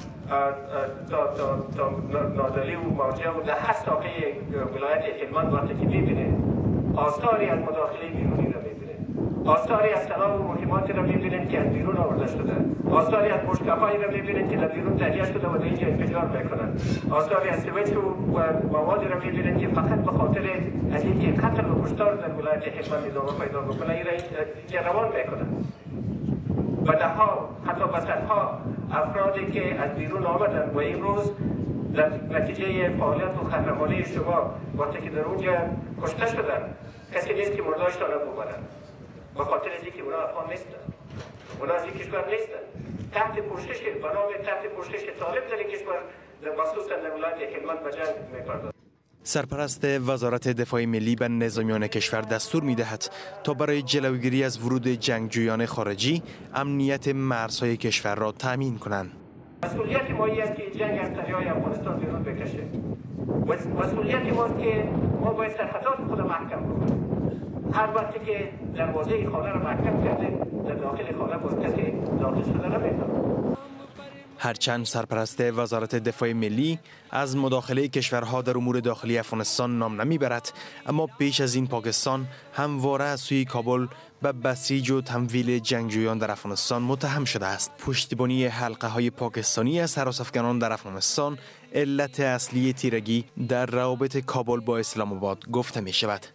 تا تا تا نادلی و مارجه و در هر ساحه ولایت هلمند وقتی که میبینید آثاری از مداخله بیرونی را میبینید، آثاری از سلام و مهماتی را میبینید که از بیرون آورده شده، آثاری از مشکل‌هایی را میبینید که در بیرون تهیه شده و در اینجا انفجار میکنند، آثاری از سویچ و موادی را میبینید که فقط به خاطر از اینکه قتل و کشتار در ولایت هلمند ادامه پیدا بکنه این را روان میکنند. و دهها حتی به صدها افرادی که از بیرون آمدند و این روز در نتیجه فعالیت و قهرمانی شما وقتی که در اونجا کشته شدند کسی نیست که مرداشتان را ببرند به خاطر از اینکه اونا افغان نیستند، اونا از این کشور نیستند. تحت پوشش به نام تحت پوشش طالب در این کشور مخصوصا در ولایت هلمند به جنگ می‌پردازند. سرپرست وزارت دفاع ملی به نظامیان کشور دستور می‌دهد تا برای جلوگیری از ورود جنگجویان خارجی امنیت مرزهای کشور را تأمین کنند. مسئولیت ما است که جنگ از دریای افغانستان بیرون بکشه. مسئولیت ما که ما باید سرحدات خود محکم کنیم. هر وقتی که دروازه خانه را محکم کردیم در داخل خانه باز کسی داخل شده نمی‌تونه. هرچند سرپرست وزارت دفاع ملی از مداخله کشورها در امور داخلی افغانستان نام نمیبرد، اما پیش از این پاکستان همواره از سوی کابل به بسیج و تمویل جنگجویان در افغانستان متهم شده است. پشتیبانی حلقه های پاکستانی از هراس‌افکنان در افغانستان علت اصلی تیرگی در روابط کابل با اسلام آباد گفته می شود.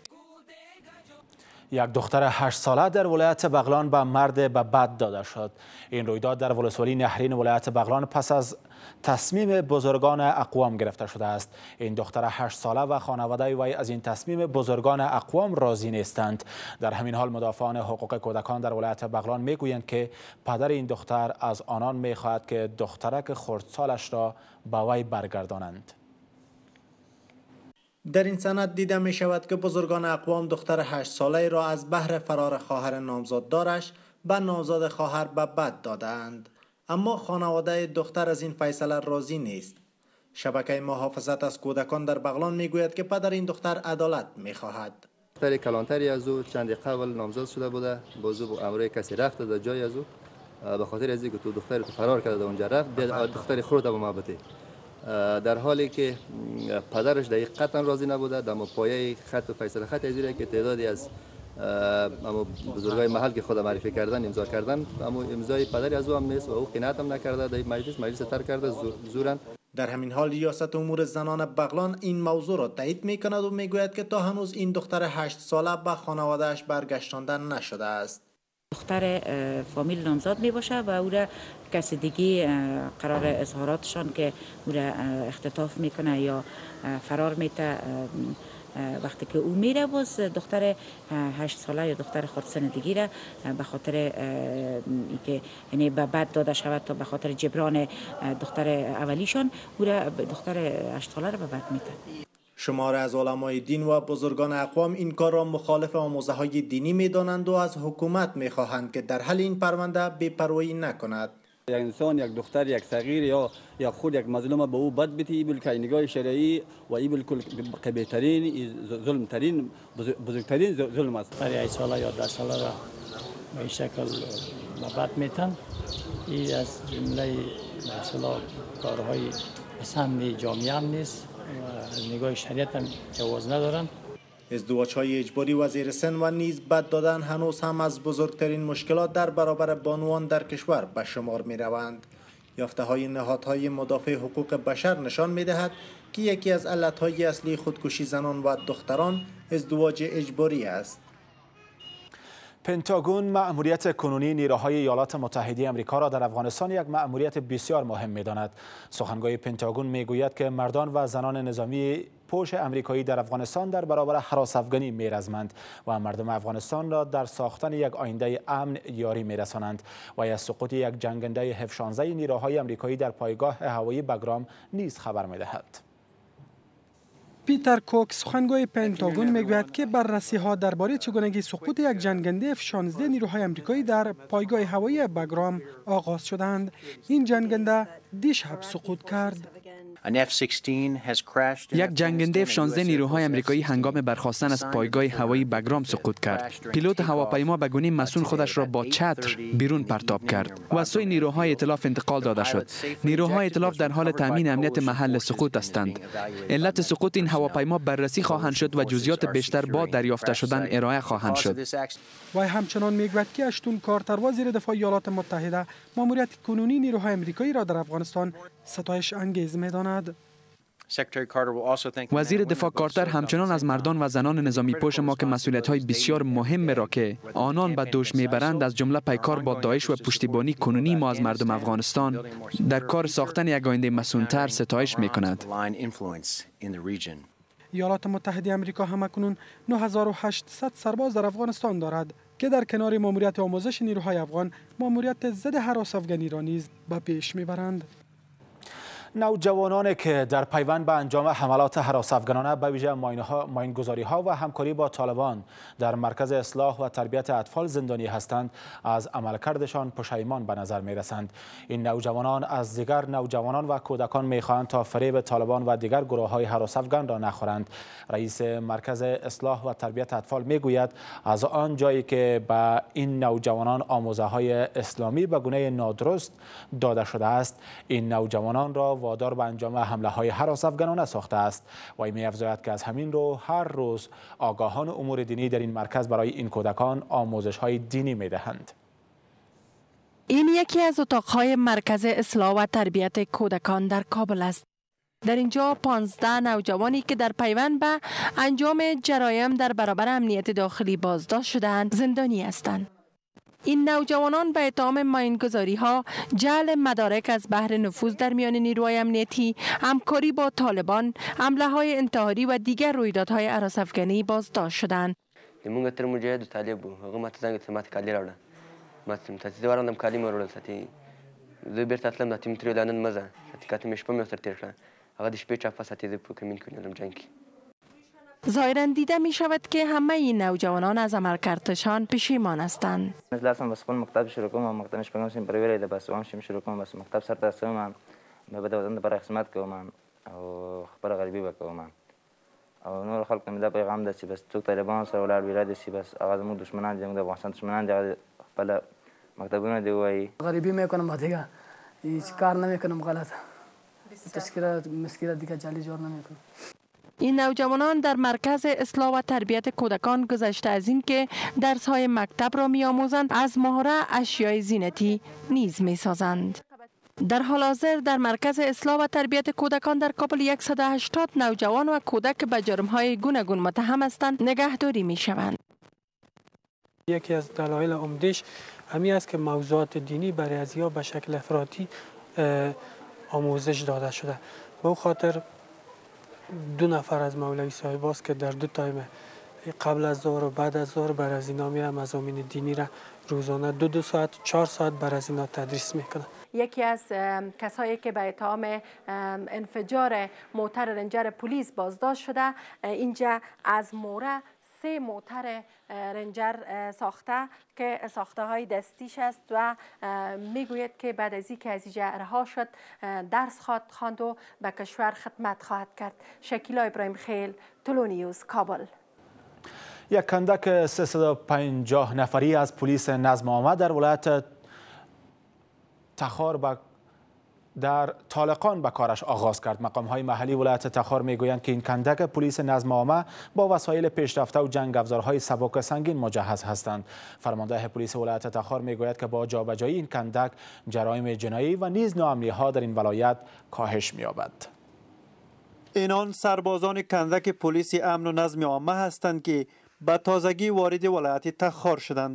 یک دختر هشت ساله در ولایت بغلان به مرد به بد داده شد. این رویداد در ولسوالی نهرین ولایت بغلان پس از تصمیم بزرگان اقوام گرفته شده است. این دختر هشت ساله و خانواده وی از این تصمیم بزرگان اقوام راضی نیستند. در همین حال مدافعان حقوق کودکان در ولایت بغلان میگویند که پدر این دختر از آنان میخواهد که دخترک خردسالش را به وی برگردانند. در این سند دیده می شود که بزرگان اقوام دختر هشت ساله را از بهر فرار خواهر نامزاددارش به نامزاد خواهر به بد دادند، اما خانواده دختر از این فیصله راضی نیست. شبکه محافظت از کودکان در بغلان می گوید که پدر این دختر عدالت می خواهد. دختر کلانتری از او چند قبل نامزاد شده بوده، باز او امروی کسی رفته در جای از او به خاطر از اینکه تو دختر تو فرار کرده اونجا رفت، دختر خرد به محبته، در حالی که پدرش در قطعا راضی نبوده. در پایه خط و فیصله خط ازیره که تعدادی از اما بزرگای محل که خود معرفی کردن امضا کردن، اما امضای پدری از او هم نیست و او قناعت هم نکرده، در مجلس مجلس ترک کرده زورن. در همین حال ریاست امور زنان بغلان این موضوع را تایید می کند و می گوید که تا هنوز این دختر هشت ساله به خانواده‌اش برگشتانده نشده است. دختر فامیل نامزاد می باشه و او را کسی دیگه قرار اظهاراتشان که او را اختطاف میکنه یا فرار میته، وقتی که او میره باز دختر هشت ساله یا دختر خردسن دیگه را به خاطر اینکه یعنی به بد داده شود تا به خاطر جبران دختر اولیشان او را دختر هشت ساله را به بد میته. شماره از علمای دین و بزرگان اقوام این کار را مخالف آموزه های دینی می دانند و از حکومت می خواهند که در حل این پرونده بی‌پروایی نکند. یک انسان، یک دختر، یک صغیر یا یا خود یک مظلوم به او بد بیتی، ای بلکه نگاه شرعی و ای بلکه قبیح‌ترین ظلم ترین بزرگترین ظلم است. برای هشت ساله یا ده ساله را به این شکل به بد میتن، این از جمله مثلا کارهای پسند جامعه هم نیست و از نگاه شریعت هم جواز ندارن. ازدواج‌های اجباری و زیر سن و نیز بد دادن هنوز هم از بزرگترین مشکلات در برابر بانوان در کشور به شمار می روند. یافته‌های نهادهای مدافع حقوق بشر نشان می دهد که یکی از علتهای اصلی خودکشی زنان و دختران ازدواج اجباری است. پنتاگون مأموریت کنونی نیروهای ایالات متحده آمریکا را در افغانستان یک مأموریت بسیار مهم می‌داند. سخنگوی پنتاگون میگوید که مردان و زنان نظامی پوش آمریکایی در افغانستان در برابر هراس افغانی می‌رزمند و مردم افغانستان را در ساختن یک آینده امن یاری می‌رسانند و از سقوط یک جنگنده اف شانزده نیروهای آمریکایی در پایگاه هوایی بگرام نیز خبر می‌دهد. پیتر کوک سخنگوی پنتاگون میگوید که بررسی ها درباره چگونگی سقوط یک جنگنده اف شانزده نیروهای آمریکایی در پایگاه هوایی بگرام آغاز شدند. این جنگنده دیشب سقوط کرد. یک جنگنده اف شانزده نیروهای آمریکایی هنگام برخاستن از پایگاه هوایی بگرام سقوط کرد. پیلوت هواپیما به گونه مسون خودش را با چتر بیرون پرتاب کرد و از سوی نیروهای ائتلاف انتقال داده شد. نیروهای ائتلاف در حال تامین امنیت محل سقوط هستند. علت سقوط این هواپیما بررسی خواهند شد و جزئیات بیشتر با دریافته شدن ارائه خواهند شد. و همچنان میگوید که اشتون کارتر وزیر دفاع ایالات متحده ماموریت کنونی نیروهای آمریکایی را در افغانستان ستایش انگیز می‌داند. وزیر دفاع کارتر همچنان از مردان و زنان نظامی پوش ما که مسئولیت‌های بسیار مهم را که آنان به دوش میبرند از جمله پیکار با داعش و پشتیبانی کنونی ما از مردم افغانستان در کار ساختن یک آینده مسئول‌تر ستایش می‌کند. ایالات متحده آمریکا همکنون نه هزار و هشتصد سرباز در افغانستان دارد که در کنار ماموریت آموزش نیروهای افغان ماموریت ضد هراس افغانی را نیز به پیش میبرند. نوجوانانی که در پیوند به انجام حملات هراس افغانانه به ویژه ماینگذاری ها و همکاری با طالبان در مرکز اصلاح و تربیت اطفال زندانی هستند، از عملکردشان پشیمان به نظر می رسند. این نوجوانان از دیگر نوجوانان و کودکان می خواهند تا فریب طالبان و دیگر گروه های هراس افغان را نخورند. رئیس مرکز اصلاح و تربیت اطفال می گوید از آن جایی که به این نوجوانان آموزه های اسلامی به گونه نادرست داده شده است، این نوجوانان را وادار به انجام حمله های هراس افغانانه ساخته است و می افزاید که از همین رو هر روز آگاهان امور دینی در این مرکز برای این کودکان آموزش های دینی می دهند. این یکی از اتاقهای مرکز اصلاح و تربیت کودکان در کابل است. در اینجا پانزده نوجوانی که در پیوند به انجام جرایم در برابر امنیت داخلی بازداشت شده‌اند زندانی هستند. این نوجوانان به اتهام ماینگذاری ها، جعل مدارک از بحر نفوذ در میان نیروهای امنیتی، همکاری با طالبان، حمله های انتحاری و دیگر رویدادهای هراس افغانی بازداشت شدند. موږ تر مجاهد طالب وو هغه ماته څنګه ته ماته کالي راوړه ماته ته ورندم کالي مې وروړل ساتي زه بیرته تلم د تیم تر لندن مزه کاته مې شپه مې سره تیر کړه هغه د شپې چاپه ساتي د کمین کړم جنگ کې. ظاهراً دیده می شود که همه این نوجوانان از عملکردشان پشیمان هستند. لازم بس خپل مکتب شروع کوم مکتب شپږم سیم پر ویلې د بس وام شم شروع کوم بس مکتب سره تاسو ما به د وطن لپاره خدمت کوم او خپل غریبي وکوم او نور خلک مې دا پیغام ده چې بس څوک طالبان سره ولاړ ویرا دي چې بس هغه زموږ دشمنان دي، موږ د افغانستان دشمنان دي، خپل مکتبونه دی وایي غریبی میکنم دیگه هیچ کار نمیکنم غلط تشکیلات مسکیلات دیگه جعلی جور نمیکنم. این نوجوانان در مرکز اصلاح و تربیت کودکان گذشته از این که درس‌های مکتب را می‌آموزند، از مهره اشیای زینتی نیز می‌سازند. در حال حاضر در مرکز اصلاح و تربیت کودکان در کابل صد و هشتاد نوجوان و کودک به جرم‌های گوناگون متهم هستند نگهداری می‌شوند. یکی از دلایل عمده‌اش همین است که موضوعات دینی برای ازیا به شکل افراطی آموزش داده شده. به او خاطر دو نفر از مولوی صاحباست که در دو تایم قبل از ظهر و بعد از ظهر بر از اینا میرم مضامین دینی را روزانه دو دو ساعت چهار ساعت بر از اینا تدریس میکنه. یکی از کسایی که به اتهام انفجار موتر رنجر پلیس بازداشت شده، اینجا از موره سه موتر رنجر ساخته که ساخته های دستیش است و میگوید که بعد از اینکه از اینجا رها شد درس خواهد خواند و به کشور خدمت خواهد کرد. شکیلا ابراهیم خیل، طلوع نیوز، کابل. یک کندک سیصد و پنجاه نفری از پلیس نظم عامه در ولایت تخار با در طالقان به کارش آغاز کرد. مقام‌های محلی ولایت تخار میگویند که این کندک پلیس نظم عامه با وسایل پیشرفته و جنگ افزارهای سبک سنگین مجهز هستند. فرمانده پلیس ولایت تخار میگوید که با جابجایی این کندک جرایم جنایی و نیز ناامنی‌ها در این ولایت کاهش می‌یابد. اینان سربازان کندک پلیس امن و نظم عامه هستند که به تازگی وارد ولایت تخار شدند.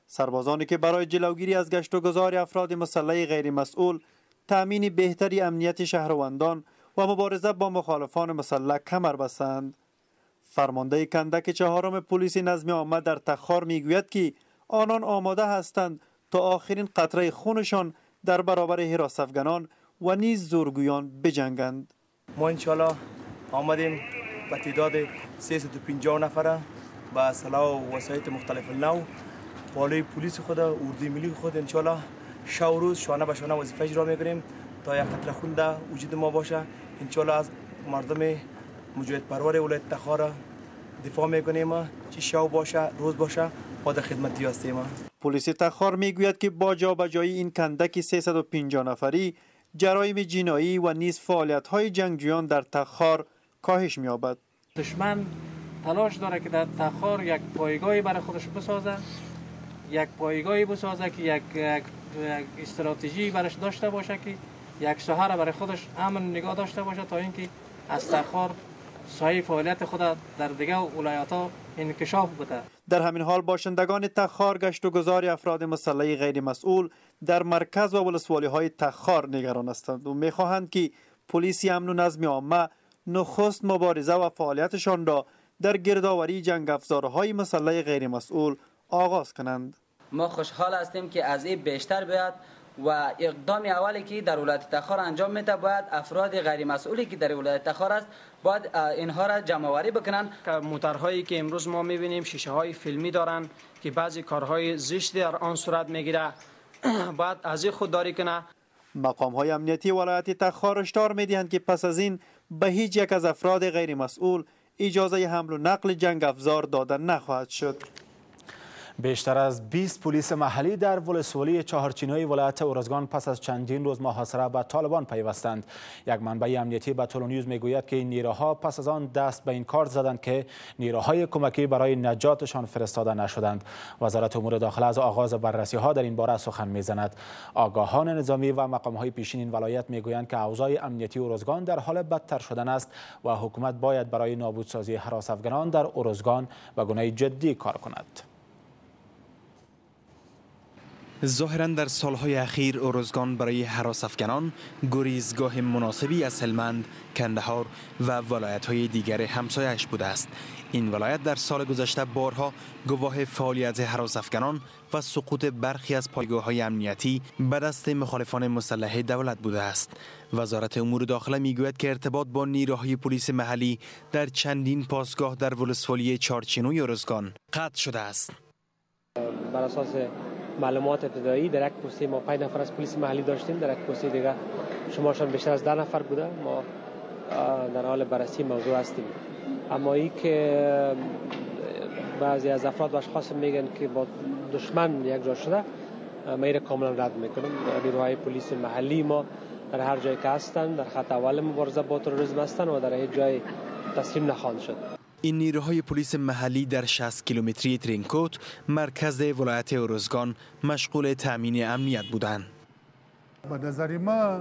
سربازانی که برای جلوگیری از گشت و گذار افراد مسلح غیر مسئول، تأمین بهتری امنیت شهروندان و مبارزه با مخالفان مسلح کمر بستند. فرمانده کندک چهارم پلیس نظم عامه در تخار میگوید که آنان آماده هستند تا آخرین قطره خونشان در برابر هراس‌افگنان و نیز زورگویان بجنگند. ما انشالله آمدیم به تعداد سیصد و پنجاه نفره با سلاح و وسایل مختلف نو، بالای پلیس خود، اردوی ملی خود انشالله شب روز شانه به شانه وظیفه اجرا میکنیم تا یک قطره خون در وجود ما باشه. انشالله از مردم مجاهد پرور ولایت تخار دفاع میکنیم، چه شب باشه روز باشه ما در خدمتی هستیم. پلیس تخار میگوید که با جابجایی این کندک سیصد و پنجاه نفری جرایم جنایی و نیز فعالیت‌های جنگجویان در تخار کاهش می‌یابد. دشمن تلاش داره که در تخار یک پایگاهی برای خودش بسازه، یک پایگاهی بسازه که یک, یک, یک استراتژی برش داشته باشه که یک ساحه برای خودش امن نگاه داشته باشه تا اینکه از تخار سایه فعالیت خود در دیگه ولایت‌ها انکشاف بده. در همین حال باشندگان تخار گشت و گذار افراد مسلح غیر مسئول در مرکز و ولسوالی‌های تخار نگران هستند و می‌خواهند که پلیس امن و نظم عامه نخست مبارزه و فعالیتشان را در گردآوری جنگ افزارهای مسلح غیر مسئول آغاز کنند. ما خوشحال هستیم که از این بیشتر بیاد و اقدام اولی که در ولایت تخار انجام میده باید افراد غیر مسئولی که در ولایت تخار است باید اینها را جمع آوری بکنن. موترهایی که امروز ما میبینیم شیشه های فیلمی دارن که بعضی کارهای زشتی در آن صورت میگیره، باید از این خودداری کنه. مقام های امنیتی ولایت تخار هشدار میدهند که پس از این به هیچ یک از افراد غیر مسئول اجازه حمل و نقل جنگ افزار داده نخواهد شد. بیشتر از بیست پلیس محلی در ولسوالی چهارچینوی ولایت ارزگان پس از چندین روز محاصره به طالبان پیوستند. یک منبع امنیتی به تلونیوز میگوید که این نیروها پس از آن دست به این کار زدند که نیروهای کمکی برای نجاتشان فرستاده نشدند. وزارت امور داخله از آغاز بررسی ها در این باره سخن میزند. آگاهان نظامی و مقام های پیشین این ولایت میگویند که اوضاع امنیتی ارزگان در حال بدتر شدن است و حکومت باید برای نابودسازی هراس افغانان در ارزگان به گونه جدی کار کند. ظاهراً در سالهای اخیر ارزگان برای هراس افغانان گریزگاه مناسبی از هلمند، کندهار و ولایت‌های دیگر همسایه‌اش بوده است. این ولایت در سال گذشته بارها گواه فعالیت هراس افغانان و سقوط برخی از پایگاه‌های امنیتی به دست مخالفان مسلح دولت بوده است. وزارت امور داخله میگوید که ارتباط با نیروهای پلیس محلی در چندین پاسگاه در ولسوالی چهارچینوی ارزگان قطع شده است. بر اساس معلومات ابتدایی در یک پسته ما پنج نفر از پلیس محلی داشتیم، در یک پسته دیگه شمارشان بیشتر از ده نفر بوده. ما در حال بررسی موضوع هستیم. اما ای که بعضی از افراد و اشخاص میگن که با دشمن یک جا شده، ما این کاملا رد میکنم. نیروهای پلیس محلی ما در هر جایی که هستند در خط اول مبارزه با تروریسم هستند و در هیچ جای تسلیم نخواهند شد. این نیروهای پلیس محلی در شصت کیلومتری ترینکوت مرکز ولایت ارزگان مشغول تامین امنیت بودند. به نظر ما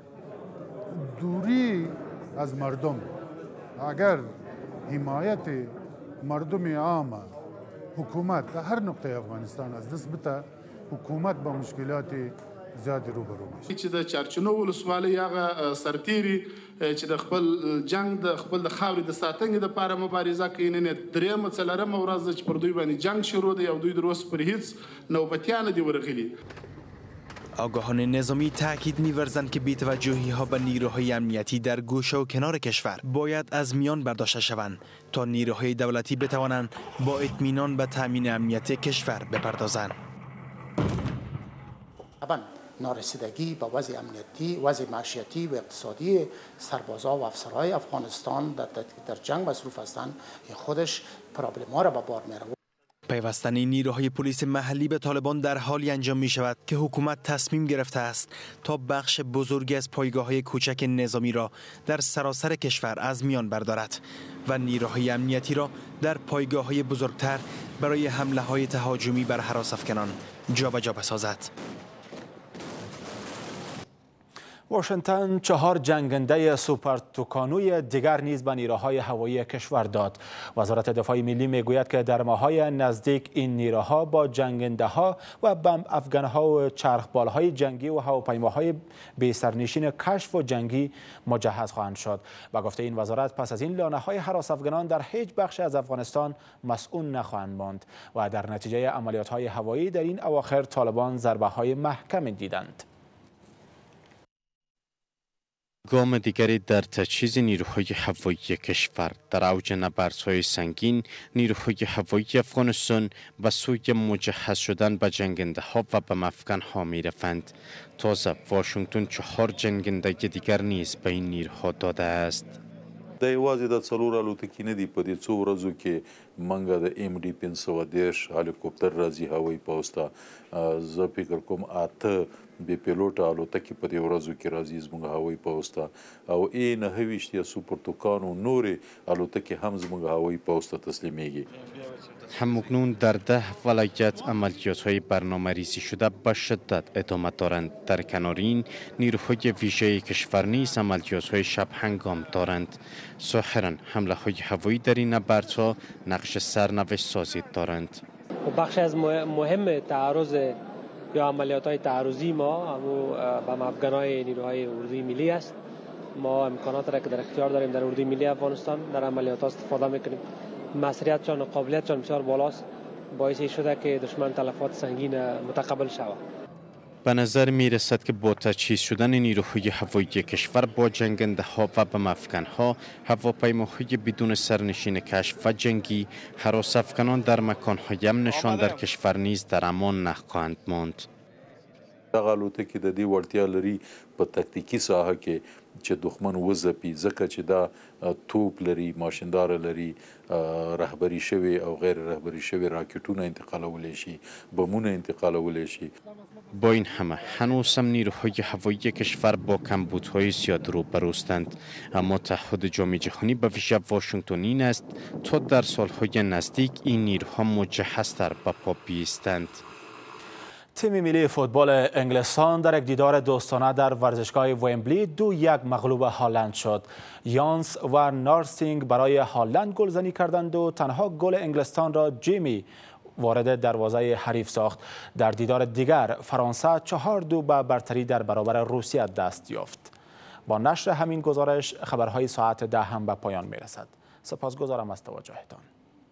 دوری از مردم، اگر حمایت مردم عام حکومت در هر نقطه افغانستان از دست بده، حکومت با مشکلات زیاد روبرو میشه. چې د چارچینو ولسوالۍ هغه سرتیري چې د خپل جنگ د خپل د خاورې د ساتنې لپاره مبارزه کوي، نن درېیمه څلورمه ورځ ده چې پر دوی باندې جنگ شروع دی او دوی در اوسه پر هیڅ نوبتیان دي ورغلي. آگاهان نظامی تاکید می‌ورزند که بی‌توجهی ها به نیروهای امنیتی در گوشه و کنار کشور باید از میان برداشته شوند تا نیروهای دولتی بتوانند با اطمینان به تامین امنیت کشور بپردازند. نارسیدگی به وضع امنیتی، وضع معیشتی و اقتصادی سربازان و افسرهای افغانستان در, در جنگ مصروف هستند، خودش پرابلم‌ها را به بار می‌آورد. پیوستن نیروهای پلیس محلی به طالبان در حالی انجام می شود که حکومت تصمیم گرفته است تا بخش بزرگی از پایگاه‌های کوچک نظامی را در سراسر کشور از میان بردارد و نیروهای امنیتی را در پایگاه‌های بزرگتر برای حمله‌های تهاجمی بر هراس افغانان جابجا بسازد. واشنگتن چهار جنگنده سوپر توکانوی دیگر نیز به نیروهای هوایی کشور داد. وزارت دفاع ملی میگوید که در ماه‌های نزدیک این نیروها با جنگنده ها و بمب افغان‌ها و چرخبال‌های جنگی و هواپیماهای بی سرنشین کشف و جنگی مجهز خواهند شد. با گفته این وزارت پس از این لانه‌های هراس افغانان در هیچ بخش از افغانستان مسئول نخواهند ماند و در نتیجه عملیات‌های هوایی در این اواخر طالبان ضربه‌های محکم دیدند. گام دیگری در تجهیز نیروهای هوایی کشور. در اوج نبردهای سنگین، نیروهای هوایی افغانستان به سوی مجهز شدن به جنگنده ها و به مفکن ها می روند. تازه واشنگتن چهار جنگنده دیگر نیز به این نیروها داده است. دا یوازې د څلور الوتکې نه دي په دې څو ورځو کې منګه د ایم ډي پنځه سوه دېرش هلیکوپټر راځي هوایي پوځ ته. زه فکر کوم اته بې پیلوټه الوتکې په دې ورځو کې راځي زموږ هوایي پوځ ته او ای نهه ویشت یا سوپر توکانو نورې الوتکې هم زموږ هوایي پوځ ته تسلیمیږي. همکنون در ده ولایت عملیات های برنامه ریزی شده به شدت ادامه دارند. در کنار این نیروهای ویژه کشور نیز عملیات های شب هنگام دارند. ظاهرا حمله های هوایی در این نبردها نقش سرنوشت سازی دارند. بخش از مهم تعرض یا عملیات های تعرضی ما همو به افغانای نیروهای اردوی ملی است. ما امکانات را که در اختیار داریم در اردوی ملی افغانستان در عملیات استفاده میکنیم. مسئولیتشان و قابلیتشان بسیار بالاست، باعث شده که دشمن تلفات سنگین متقبل شود. به نظر می رسد که با تجهیز شدن نیروهای هوایی کشور با جنگنده ها و بم افغان ها، هواپیماهای بدون سرنشین کشف و جنگی، هراس افغانان در مکان‌های امنشان در کشور نیز در امان نخواهند ماند. دغه الوتکې د دې وړتیا لري په تکتیکي ساحه کې چې دښمن وځپي ځکه چې دا توپ لري، ماشینداره لري، رهبري شوي او غیر رهبري شوي راکټونه انتقالولی شي، بمونه انتقالولی شي. با این همه هنوز هم نیروهای هوایی کشور با کمبودهای زیاد روبروستند، اما تعهد جامعه جهانی به ویژه واشنگتن این است تا در سالهای نزدیک این نیروها مجهزتر به پا بیستند. تیم ملی فوتبال انگلستان در یک دیدار دوستانه در ورزشگاه ومبلی دو یک مغلوب هالند شد. یانس و نارسینگ برای هالند گلزنی کردند و تنها گل انگلستان را جیمی وارد دروازه حریف ساخت. در دیدار دیگر فرانسه چهار دو به برتری در برابر روسیه دست یافت. با نشر همین گزارش خبرهای ساعت ده هم به پایان می رسد. سپاسگزارم از توجهتان.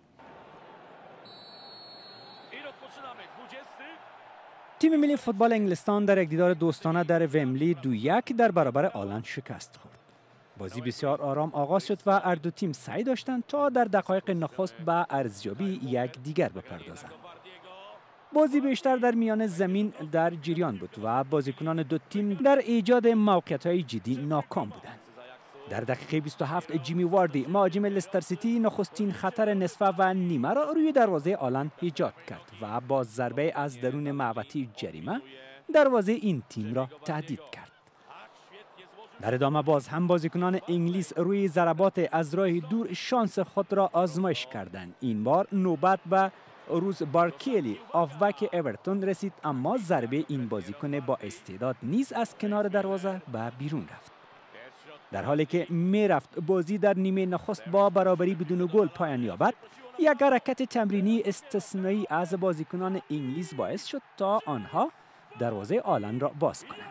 تیم ملی فوتبال انگلستان در یک دیدار دوستانه در ومبلی دو یک در برابر آلند شکست خورد. بازی بسیار آرام آغاز شد و هر دو تیم سعی داشتند تا در دقایق نخست به ارزیابی یک دیگر بپردازند. بازی بیشتر در میان زمین در جریان بود و بازیکنان دو تیم در ایجاد موقعیت‌های جدی ناکام بودند. در دقیقه بیست و هفت جیمی واردی مهاجم لستر سیتی نخستین خطر نصفه و نیمه را روی دروازه آلند ایجاد کرد و با ضربه از درون محوطه جریمه دروازه این تیم را تهدید کرد. در ادامه باز هم بازیکنان انگلیس روی ضربات از راه دور شانس خود را آزمایش کردند. این بار نوبت به روز بارکلی آفبک اورتون رسید، اما ضربه این بازیکن با استعداد نیز از کنار دروازه به بیرون رفت. در حالی که می رفت بازی در نیمه نخست با برابری بدون گل پایان یابد، یک حرکت تمرینی استثنایی از بازیکنان انگلیس باعث شد تا آنها دروازه آلند را باز کنند.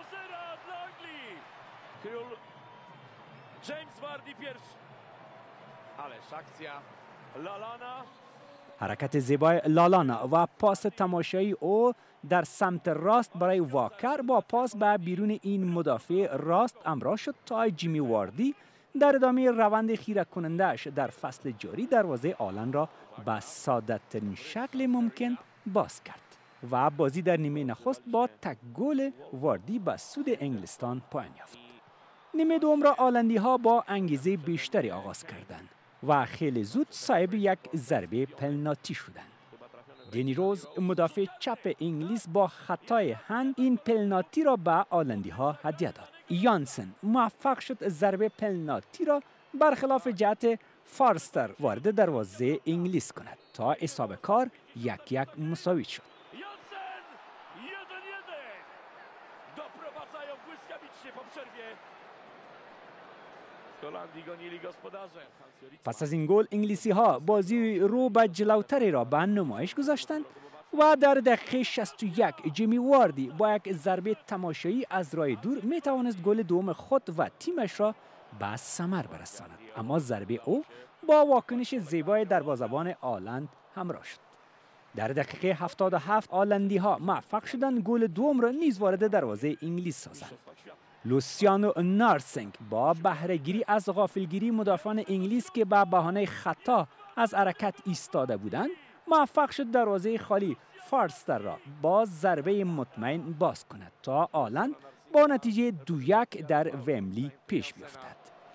حرکت زیبای لالانا و پاس تماشایی او در سمت راست برای واکر با پاس به بیرون این مدافع راست همراه شد تا جیمی واردی در ادامه روند خیره کننده‌اش در فصل جاری دروازه آلند را به ساده ترین شکل ممکن باز کرد و بازی در نیمه نخست با تک گل واردی به سود انگلستان پایان یافت. نیمه دوم را آلندی ها با انگیزه بیشتری آغاز کردند و خیلی زود صاحب یک ضربه پنالتی شدند. دنی روز مدافع چپ انگلیس با خطای هند این پنالتی را به آلندی ها هدیه داد. یانسن موفق شد ضربه پنالتی را برخلاف جهت فارستر وارد دروازه انگلیس کند تا حساب کار یک یک مساوی شد. پس از این گل انگلیسی ها بازی رو به جلوتری را به نمایش گذاشتند و در دقیقه شصت و یک جیمی واردی با یک ضربه تماشایی از راه دور می توانست گل دوم خود و تیمش را به ثمر برساند، اما ضربه او با واکنش زیبای دروازه‌بان آلند همراه شد. در دقیقه هفتاد و هفت آلندی ها موفق شدند گل دوم را نیز وارد دروازه انگلیس سازند. لوسیانو نارسینگ با بهره‌گیری از غافلگیری مدافعان انگلیس که به بهانه خطا از حرکت ایستاده بودند موفق شد دروازه خالی فارستر را با ضربه مطمئن باز کند تا آلند با نتیجه دو یک در ومبلی پیش بیفتد.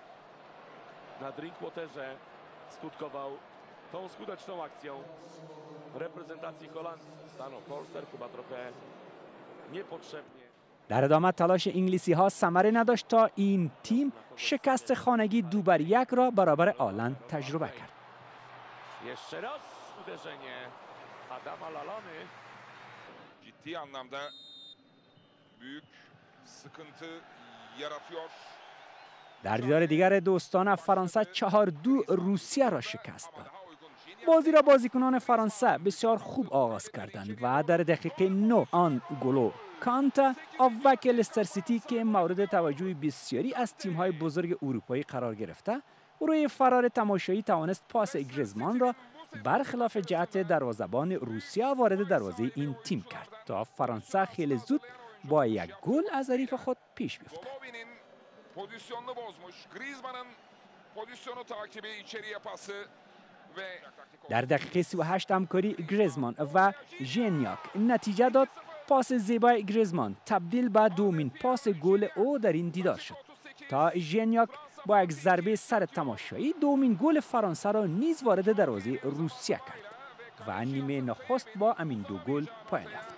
Na Drinkwaterze skutkował tą skuteczną akcją reprezentacji Holandii. Stanął Forster chyba trochę niepotrzebnie. در ادامه تلاش انگلیسی ها ثمره نداشت تا این تیم شکست خانگی دو بر یک را برابر آلند تجربه کرد. Jeszcze raz uderzenie Adama Lallany. Ciddi anlamda büyük sıkıntı yaratıyor. در دیدار دیگر دوستانه فرانسه چهار دو روسیه را شکست داد. بازی را بازیکنان فرانسه بسیار خوب آغاز کردند و در دقیقه نه آن گلو کانتا آوک لستر سیتی که مورد توجه بسیاری از تیم‌های بزرگ اروپایی قرار گرفته روی فرار تماشایی توانست پاس گریزمان را برخلاف جهت دروازه‌بان روسیه وارد دروازه این تیم کرد تا فرانسه خیلی زود با یک گل از حریف خود پیش بیفتد. Pozisyonunu bozmuş. Griezmann'ın pozisyonu takibi içeriye pası ve در دقیقه سی و هشت همکاری گریزمان و ژینیاک نتیجه داد. پاس زیبای گریزمان تبدیل به دومین پاس گل او در این دیدار شد تا ژینیاک با یک ضربه سر تماشایی دومین گل فرانسه را نیز وارد دروازه روسیه کرد و نیمه نخست با همین دو گل پایان یافت.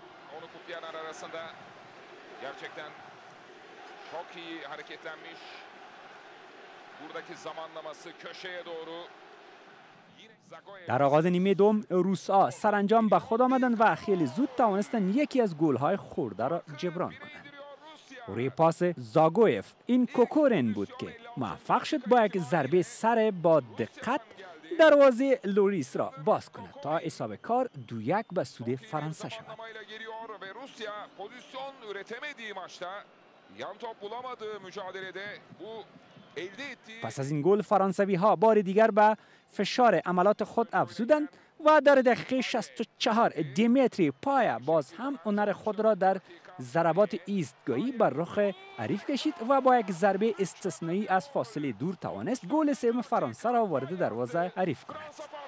Çok iyi hareketlenmiş. Buradaki zamanlaması köşeye doğru. در آغاز نیمه دوم روس‌ها سرانجام به خود آمدند و خیلی زود توانستند یکی از گل‌های خورده را جبران کنند. روی پاس زاگویف این کوکورن بود که موفق شد با یک ضربه سر با دقت دروازه لوریس را باز کند تا حساب کار دو یک به سود فرانسه شود. پس از این گل فرانسوی ها بار دیگر به فشار عملات خود افزودند و در دقیقه شصت و چهار دیمیتری پایا باز هم هنر خود را در ضربات ایستگاهی بر رخ حریف کشید و با یک ضربه استثنایی از فاصله دور توانست گل سوم فرانسه را وارد دروازه حریف کند.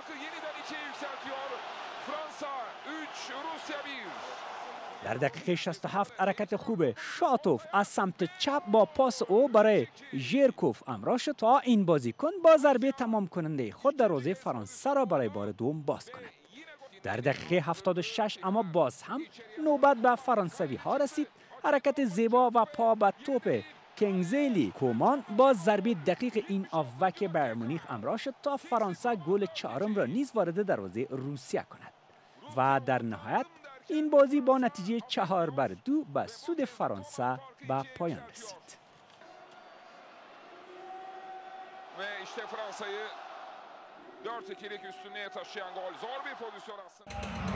در دقیقه شصت و هفت حرکت خوب شاتوف از سمت چپ با پاس او برای ژیرکوف همراه شد تا این بازیکن با ضربه تمام کننده خود دروازه فرانسه را برای بار دوم باز کند. در دقیقه هفتاد و شش اما باز هم نوبت به فرانسوی ها رسید. حرکت زیبا و پا به توپ کنگزلی کومان با ضربه دقیق این آوک بایر مونیخ همراه شد تا فرانسه گل چهارم را نیز وارد دروازه روسیه کند و در نهایت این بازی با نتیجه چهار بر دو به سود فرانسه به پایان رسید. Ve işte Fransa'yı dört ikilik üstünlüğe taşıyan gol zor bir pozisyon aslında.